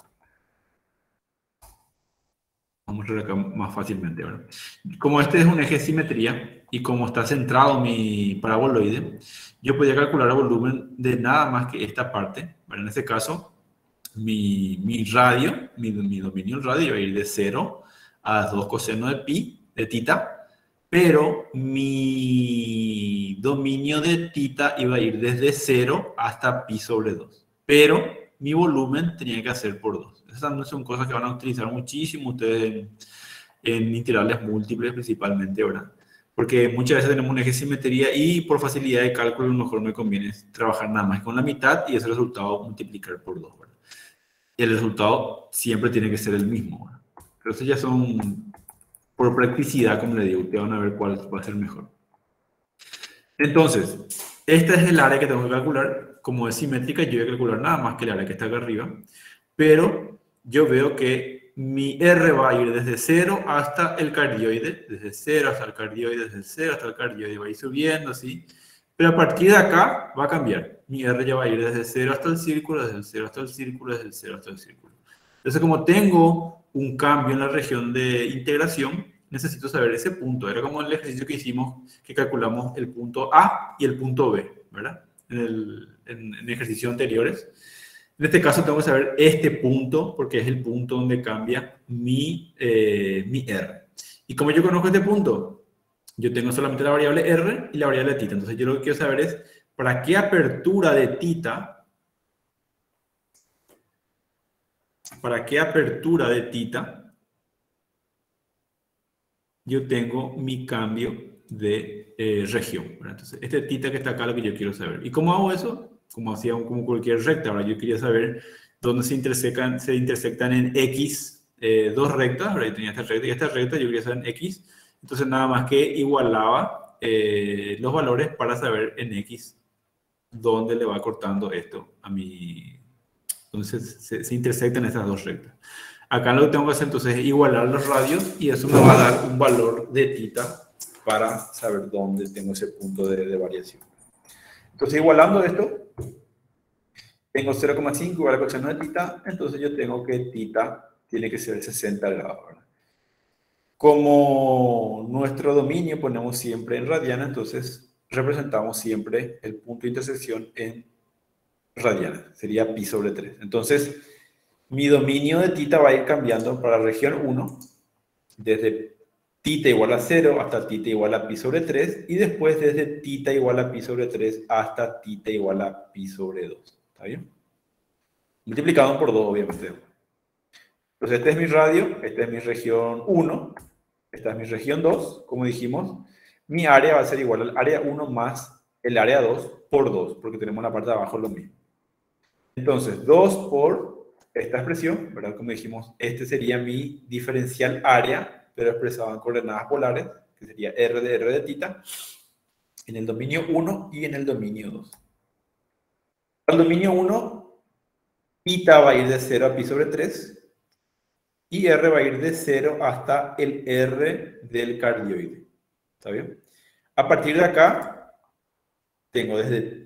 A: vamos a ver acá más fácilmente, ¿verdad? Como este es un eje de simetría y como está centrado mi paraboloide, yo podía calcular el volumen de nada más que esta parte, ¿verdad? En este caso, mi radio, mi dominio en radio va a ir de 0 a 2 coseno de pi, de tita, pero mi dominio de tita iba a ir desde 0 hasta pi sobre 2. Pero mi volumen tenía que hacer por 2. Esas también son cosas que van a utilizar muchísimo ustedes en integrales múltiples principalmente, ¿verdad? Porque muchas veces tenemos un eje de simetría y por facilidad de cálculo a lo mejor me conviene trabajar nada más con la mitad y ese resultado multiplicar por 2, ¿verdad? Y el resultado siempre tiene que ser el mismo, ¿verdad? Pero eso ya son por practicidad, como le digo, ustedes van a ver cuál va a ser mejor. Entonces, esta es el área que tengo que calcular. Como es simétrica, yo voy a calcular nada más que el área que está acá arriba, pero yo veo que mi R va a ir desde 0 hasta el cardioide, desde 0 hasta el cardioide, desde 0 hasta el cardioide, va a ir subiendo así, pero a partir de acá va a cambiar. Mi R ya va a ir desde 0 hasta el círculo, desde el 0 hasta el círculo, desde el 0 hasta el círculo. Entonces, como tengo un cambio en la región de integración, necesito saber ese punto. Era como el ejercicio que hicimos, que calculamos el punto A y el punto B, ¿verdad? En ejercicios anteriores. En este caso tengo que saber este punto, porque es el punto donde cambia mi R. Y como yo conozco este punto, yo tengo solamente la variable R y la variable tita. Entonces yo lo que quiero saber es, ¿para qué apertura de tita? ¿Para qué apertura de tita yo tengo mi cambio de región? ¿Verdad? Entonces, este tita que está acá es lo que yo quiero saber. ¿Y cómo hago eso? Como hacía como cualquier recta. Ahora yo quería saber dónde se intersectan en X dos rectas. Ahora yo tenía esta recta y esta recta, yo quería saber en X. Entonces, nada más que igualaba los valores para saber en X dónde le va cortando esto a mi... Entonces, se intersectan estas dos rectas. Acá lo que tengo que hacer entonces es igualar los radios y eso me va a dar un valor de tita para saber dónde tengo ese punto de variación. Entonces, igualando esto, tengo 0,5 igual a coseno de tita, entonces yo tengo que tita tiene que ser 60 grados, ¿verdad? Como nuestro dominio ponemos siempre en radiana, entonces representamos siempre el punto de intersección en radiana, sería pi sobre 3. Entonces, mi dominio de tita va a ir cambiando para la región 1, desde tita igual a 0 hasta tita igual a pi sobre 3, y después desde tita igual a pi sobre 3 hasta tita igual a pi sobre 2. ¿Está bien? Multiplicado por 2, obviamente. Entonces, este es mi radio, esta es mi región 1, esta es mi región 2, como dijimos. Mi área va a ser igual al área 1 más el área 2 por 2, porque tenemos la parte de abajo lo mismo. Entonces, 2 por esta expresión, ¿verdad? Como dijimos, este sería mi diferencial área, pero expresado en coordenadas polares, que sería R de tita, en el dominio 1 y en el dominio 2. Al dominio 1, tita va a ir de 0 a pi sobre 3, y R va a ir de 0 hasta el R del cardioide. ¿Está bien? A partir de acá, tengo desde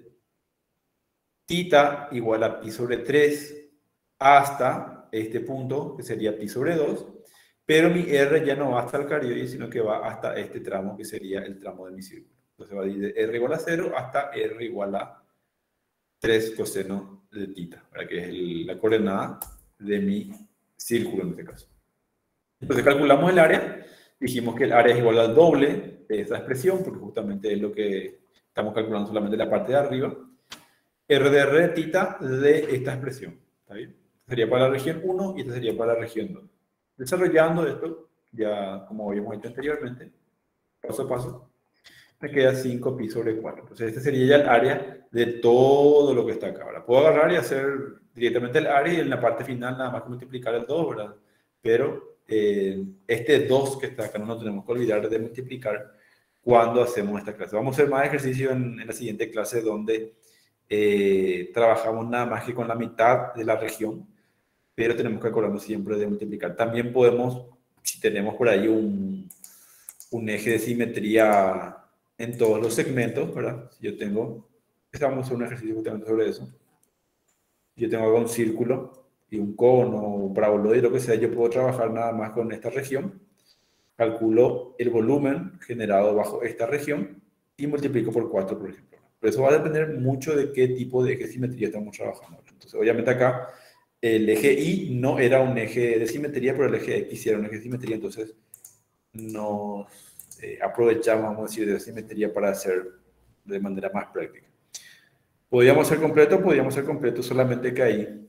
A: tita igual a pi sobre 3 hasta este punto, que sería pi sobre 2, pero mi R ya no va hasta el cardioide, sino que va hasta este tramo, que sería el tramo de mi círculo. Entonces va a ir de R igual a 0 hasta R igual a 3 coseno de tita, para que es la coordenada de mi círculo en este caso. Entonces calculamos el área dijimos que el área es igual al doble de esa expresión, porque justamente es lo que estamos calculando solamente la parte de arriba. R de R de tita de esta expresión. ¿Está bien? Sería para la región 1 y esta sería para la región 2. Desarrollando esto, ya como habíamos hecho anteriormente, paso a paso, me queda 5 pi sobre 4. Entonces, este sería ya el área de todo lo que está acá. Ahora, puedo agarrar y hacer directamente el área y en la parte final nada más multiplicar el 2, ¿verdad? Pero este 2 que está acá no nos tenemos que olvidar de multiplicar cuando hacemos esta clase. Vamos a hacer más ejercicio en la siguiente clase donde trabajamos nada más que con la mitad de la región, pero tenemos que acordarnos siempre de multiplicar. También podemos, si tenemos por ahí un eje de simetría en todos los segmentos, ¿verdad? Si yo tengo, vamos a hacer un ejercicio justamente sobre eso. Si yo tengo acá un círculo y un cono, un paraboloide, lo que sea, yo puedo trabajar nada más con esta región. Calculo el volumen generado bajo esta región y multiplico por 4, por ejemplo. Pero eso va a depender mucho de qué tipo de eje de simetría estamos trabajando. Entonces, obviamente acá el eje Y no era un eje de simetría, pero el eje X sí era un eje de simetría, entonces nos aprovechamos, vamos a decir, de la simetría para hacer de manera más práctica. Podríamos ser completo, solamente que ahí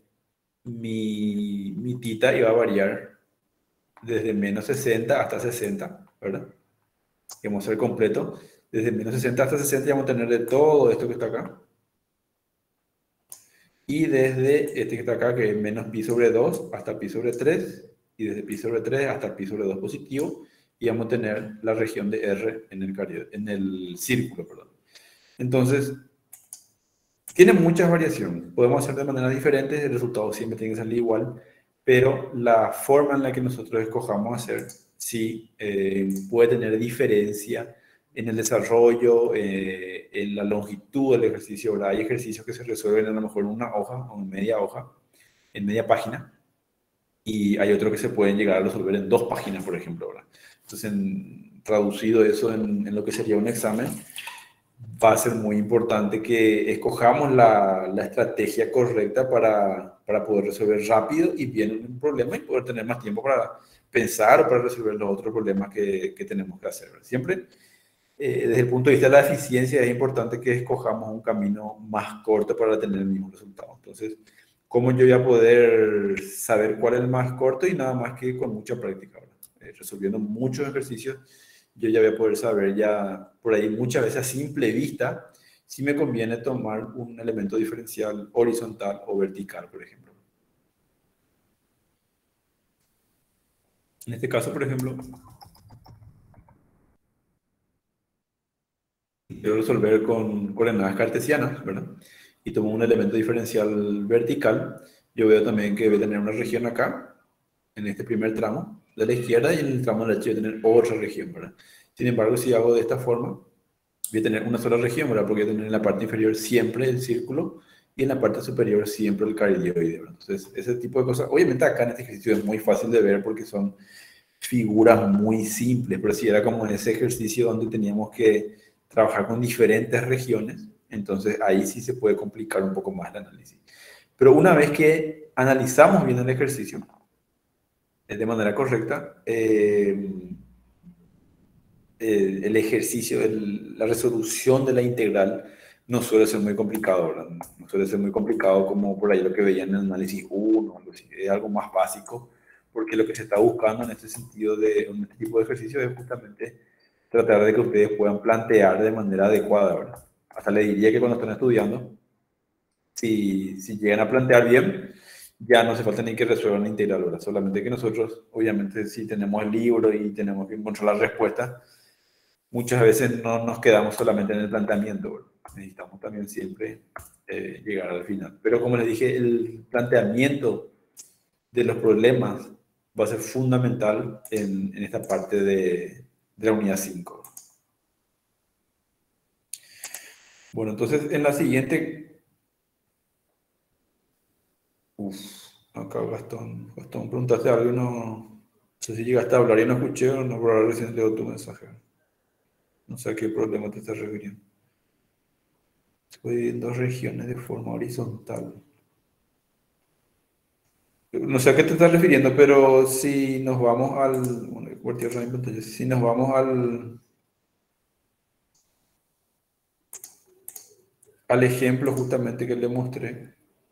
A: mi tita iba a variar desde menos 60 hasta 60, ¿verdad? Y vamos a ser completo. Desde menos 60 hasta 60 vamos a tener de todo esto que está acá. Y desde este que está acá, que es menos pi sobre 2 hasta pi sobre 3. Y desde pi sobre 3 hasta pi sobre 2 positivo. Y vamos a tener la región de R en el círculo, perdón. Entonces, tiene muchas variaciones. Podemos hacer de maneras diferentes, el resultado siempre tiene que salir igual, pero la forma en la que nosotros escojamos hacer sí puede tener diferencia en el desarrollo, en la longitud del ejercicio. ¿Verdad? Hay ejercicios que se resuelven a lo mejor en una hoja o en media página, y hay otros que se pueden llegar a resolver en 2 páginas, por ejemplo. ¿Verdad? Entonces, traducido eso en lo que sería un examen, va a ser muy importante que escojamos la estrategia correcta para poder resolver rápido y bien un problema y poder tener más tiempo para pensar o para resolver los otros problemas que tenemos que hacer. Siempre, desde el punto de vista de la eficiencia, es importante que escojamos un camino más corto para tener el mismo resultado. Entonces, ¿cómo yo voy a poder saber cuál es el más corto? Y nada más que con mucha práctica, resolviendo muchos ejercicios, yo ya voy a poder saber ya por ahí muchas veces a simple vista si me conviene tomar un elemento diferencial horizontal o vertical, por ejemplo. En este caso, por ejemplo, quiero resolver con coordenadas cartesianas, ¿verdad? Y tomo un elemento diferencial vertical. Yo veo también que voy a tener una región acá, en este primer tramo de la izquierda, y en el tramo de la derecha voy a tener otra región, ¿verdad? Sin embargo, si hago de esta forma, voy a tener una sola región, ¿verdad? Porque voy a tener en la parte inferior siempre el círculo y en la parte superior siempre el cardioide, ¿verdad? Entonces, ese tipo de cosas, obviamente acá en este ejercicio es muy fácil de ver porque son figuras muy simples, pero si era como en ese ejercicio donde teníamos que trabajar con diferentes regiones, entonces ahí sí se puede complicar un poco más el análisis. Pero una vez que analizamos bien el ejercicio de manera correcta, el ejercicio, la resolución de la integral no suele ser muy complicado, ¿verdad? No suele ser muy complicado como por ahí lo que veían en el análisis 1, es algo más básico, porque lo que se está buscando en este sentido en este tipo de ejercicio es justamente tratar de que ustedes puedan plantear de manera adecuada, ¿verdad? Hasta le diría que cuando están estudiando, si llegan a plantear bien, ya no hace falta ni que resuelvan la integral, ¿verdad? Solamente que nosotros, obviamente, si tenemos el libro y tenemos que encontrar la respuesta, muchas veces no nos quedamos solamente en el planteamiento, ¿verdad? Necesitamos también siempre llegar al final. Pero como les dije, el planteamiento de los problemas va a ser fundamental en esta parte de la unidad 5. Bueno, entonces en la siguiente... Acá Gastón, preguntaste algo y no sé si llegaste a hablar y no escuché o no, por ahora recién leo tu mensaje. No sé a qué problema te estás refiriendo. Estoy en 2 regiones de forma horizontal. No sé a qué te estás refiriendo, pero si nos vamos al... Bueno, compartir otra vez mi pantalla. Si nos vamos al ejemplo justamente que le mostré,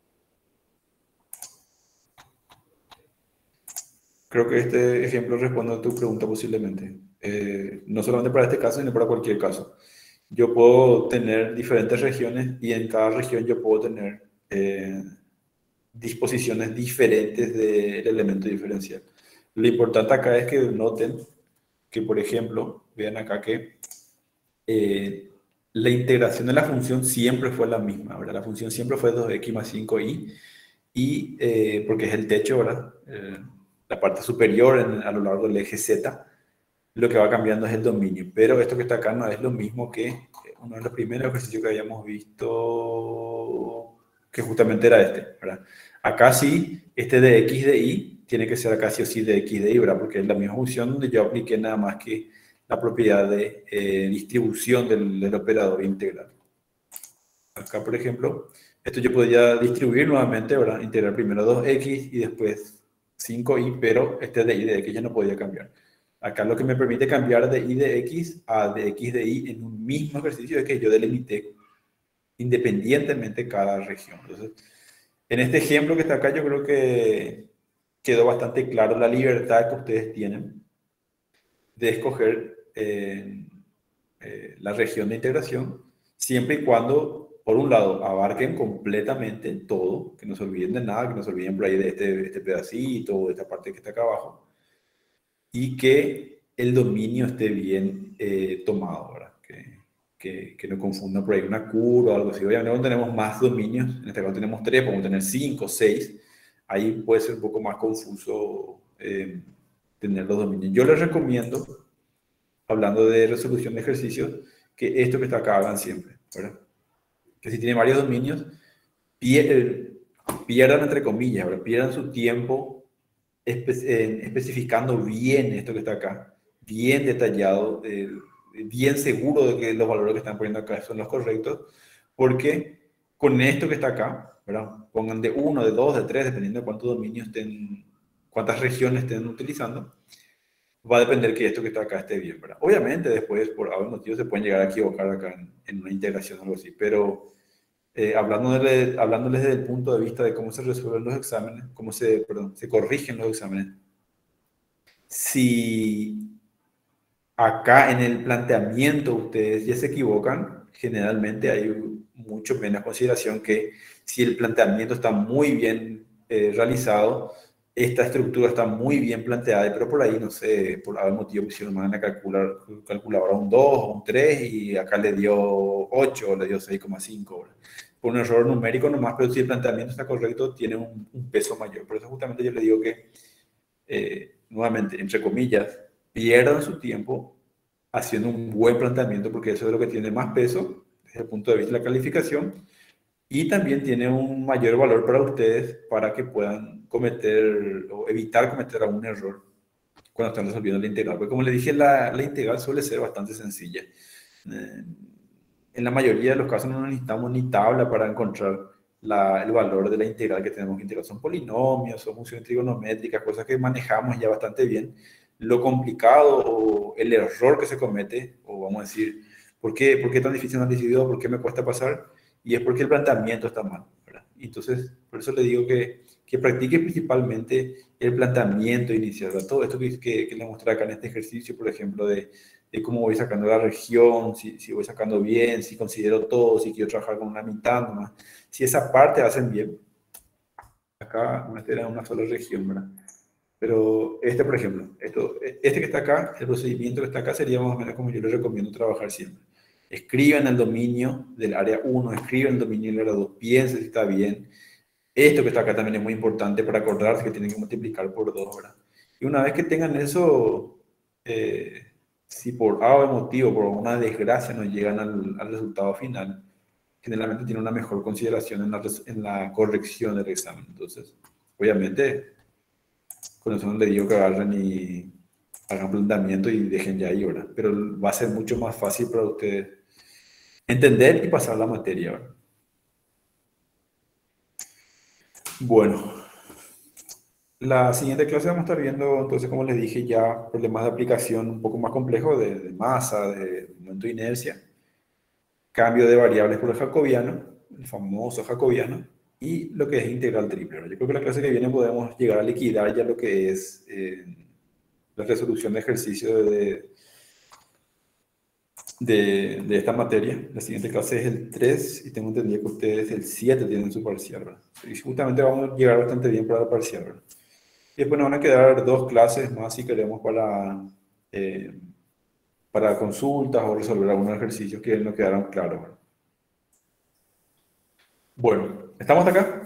A: creo que este ejemplo responde a tu pregunta posiblemente. No solamente para este caso, sino para cualquier caso. Yo puedo tener diferentes regiones y en cada región yo puedo tener disposiciones diferentes del elemento diferencial. Lo importante acá es que noten que, por ejemplo, vean acá que eh, la integración de la función siempre fue la misma, ¿verdad? La función siempre fue 2x más 5y, y, porque es el techo, ¿verdad? La parte superior a lo largo del eje Z, lo que va cambiando es el dominio. Pero esto que está acá no es lo mismo que uno de los primeros ejercicios que habíamos visto, que justamente era este, ¿verdad? Acá sí, este de x de y tiene que ser acá sí o sí de x de y, ¿verdad? Porque es la misma función donde yo apliqué nada más que la propiedad de distribución del operador integral. Acá, por ejemplo, esto yo podría distribuir nuevamente, ¿verdad? Integrar primero 2x y después 5y, pero este de y de x ya no podía cambiar. Acá lo que me permite cambiar de y de x a de x de y en un mismo ejercicio es que yo delimité independientemente cada región. Entonces, en este ejemplo que está acá, yo creo que quedó bastante claro la libertad que ustedes tienen de escoger la región de integración, siempre y cuando, por un lado, abarquen completamente todo, que no se olviden de nada, que no se olviden por ahí de este pedacito, de esta parte que está acá abajo, y que el dominio esté bien tomado, ¿verdad? Que no confunda por ahí una curva o algo así. Obviamente cuando tenemos más dominios, en este caso tenemos 3, podemos tener 5, 6, ahí puede ser un poco más confuso tener los dominios. Yo les recomiendo, hablando de resolución de ejercicios, que esto que está acá hagan siempre, ¿verdad? Que si tienen varios dominios, pierdan entre comillas, ¿verdad? Pierdan su tiempo especificando bien esto que está acá, bien detallado, bien seguro de que los valores que están poniendo acá son los correctos, porque con esto que está acá, ¿verdad? Pongan de 1, de 2, de 3, dependiendo de cuántos dominios estén, cuántas regiones estén utilizando, va a depender que esto que está acá esté bien, ¿verdad? Obviamente después, por algún motivo, se pueden llegar a equivocar acá en una integración o algo así, pero hablándoles desde el punto de vista de cómo se resuelven los exámenes, perdón, se corrigen los exámenes, si acá en el planteamiento ustedes ya se equivocan, generalmente hay mucho menos consideración que si el planteamiento está muy bien realizado, esta estructura está muy bien planteada, pero por ahí, no sé, por algún motivo pusieron mal en la calculadora un 2 o un 3 y acá le dio 8 o le dio 6,5. Por un error numérico nomás, pero si el planteamiento está correcto, tiene un peso mayor. Por eso justamente yo le digo que nuevamente, entre comillas, pierdan su tiempo haciendo un buen planteamiento, porque eso es lo que tiene más peso desde el punto de vista de la calificación y también tiene un mayor valor para ustedes para que puedan cometer o evitar cometer algún error cuando están resolviendo la integral. Porque como les dije, la integral suele ser bastante sencilla. En la mayoría de los casos no necesitamos ni tabla para encontrar el valor de la integral que tenemos que integrar. Son polinomios, son funciones trigonométricas, cosas que manejamos ya bastante bien. Lo complicado o el error que se comete, o vamos a decir, ¿por qué tan difícil han decidido? ¿Por qué me cuesta pasar? Y es porque el planteamiento está mal, ¿verdad? Entonces, por eso le digo que practique principalmente el planteamiento inicial, ¿verdad? Todo esto que le mostré acá en este ejercicio, por ejemplo, de cómo voy sacando la región, si voy sacando bien, si considero todo, si quiero trabajar con una mitad nomás. Si esa parte hacen bien, acá era una sola región, ¿verdad? Pero por ejemplo, este que está acá, el procedimiento que está acá sería más o menos como yo les recomiendo trabajar siempre. Escriban el dominio del área 1, escriban el dominio del área 2, piensen si está bien. Esto que está acá también es muy importante para acordarse que tienen que multiplicar por 2, ¿verdad? Y una vez que tengan eso, eh, si por algún motivo, por una desgracia, no llegan al resultado final, generalmente tienen una mejor consideración en la corrección del examen. Entonces, obviamente, con eso no le digo que agarren y hagan planteamiento y dejen ya ahí, ¿verdad? Pero va a ser mucho más fácil para ustedes entender y pasar la materia, ¿verdad? Bueno. La siguiente clase vamos a estar viendo, entonces, como les dije, ya problemas de aplicación un poco más complejos de masa, de momento de inercia, cambio de variables por el jacobiano, el famoso jacobiano, y lo que es integral triple, ¿no? Yo creo que la clase que viene podemos llegar a liquidar ya lo que es la resolución de ejercicio de esta materia. La siguiente clase es el 3 y tengo entendido que ustedes el 7 tienen su parcial, ¿verdad? Y justamente vamos a llegar bastante bien para la parcial, ¿verdad? Y después nos van a quedar dos clases más si queremos eh, para consultas o resolver algunos ejercicios que no quedaron claros, ¿verdad? Bueno, ¿estamos hasta acá?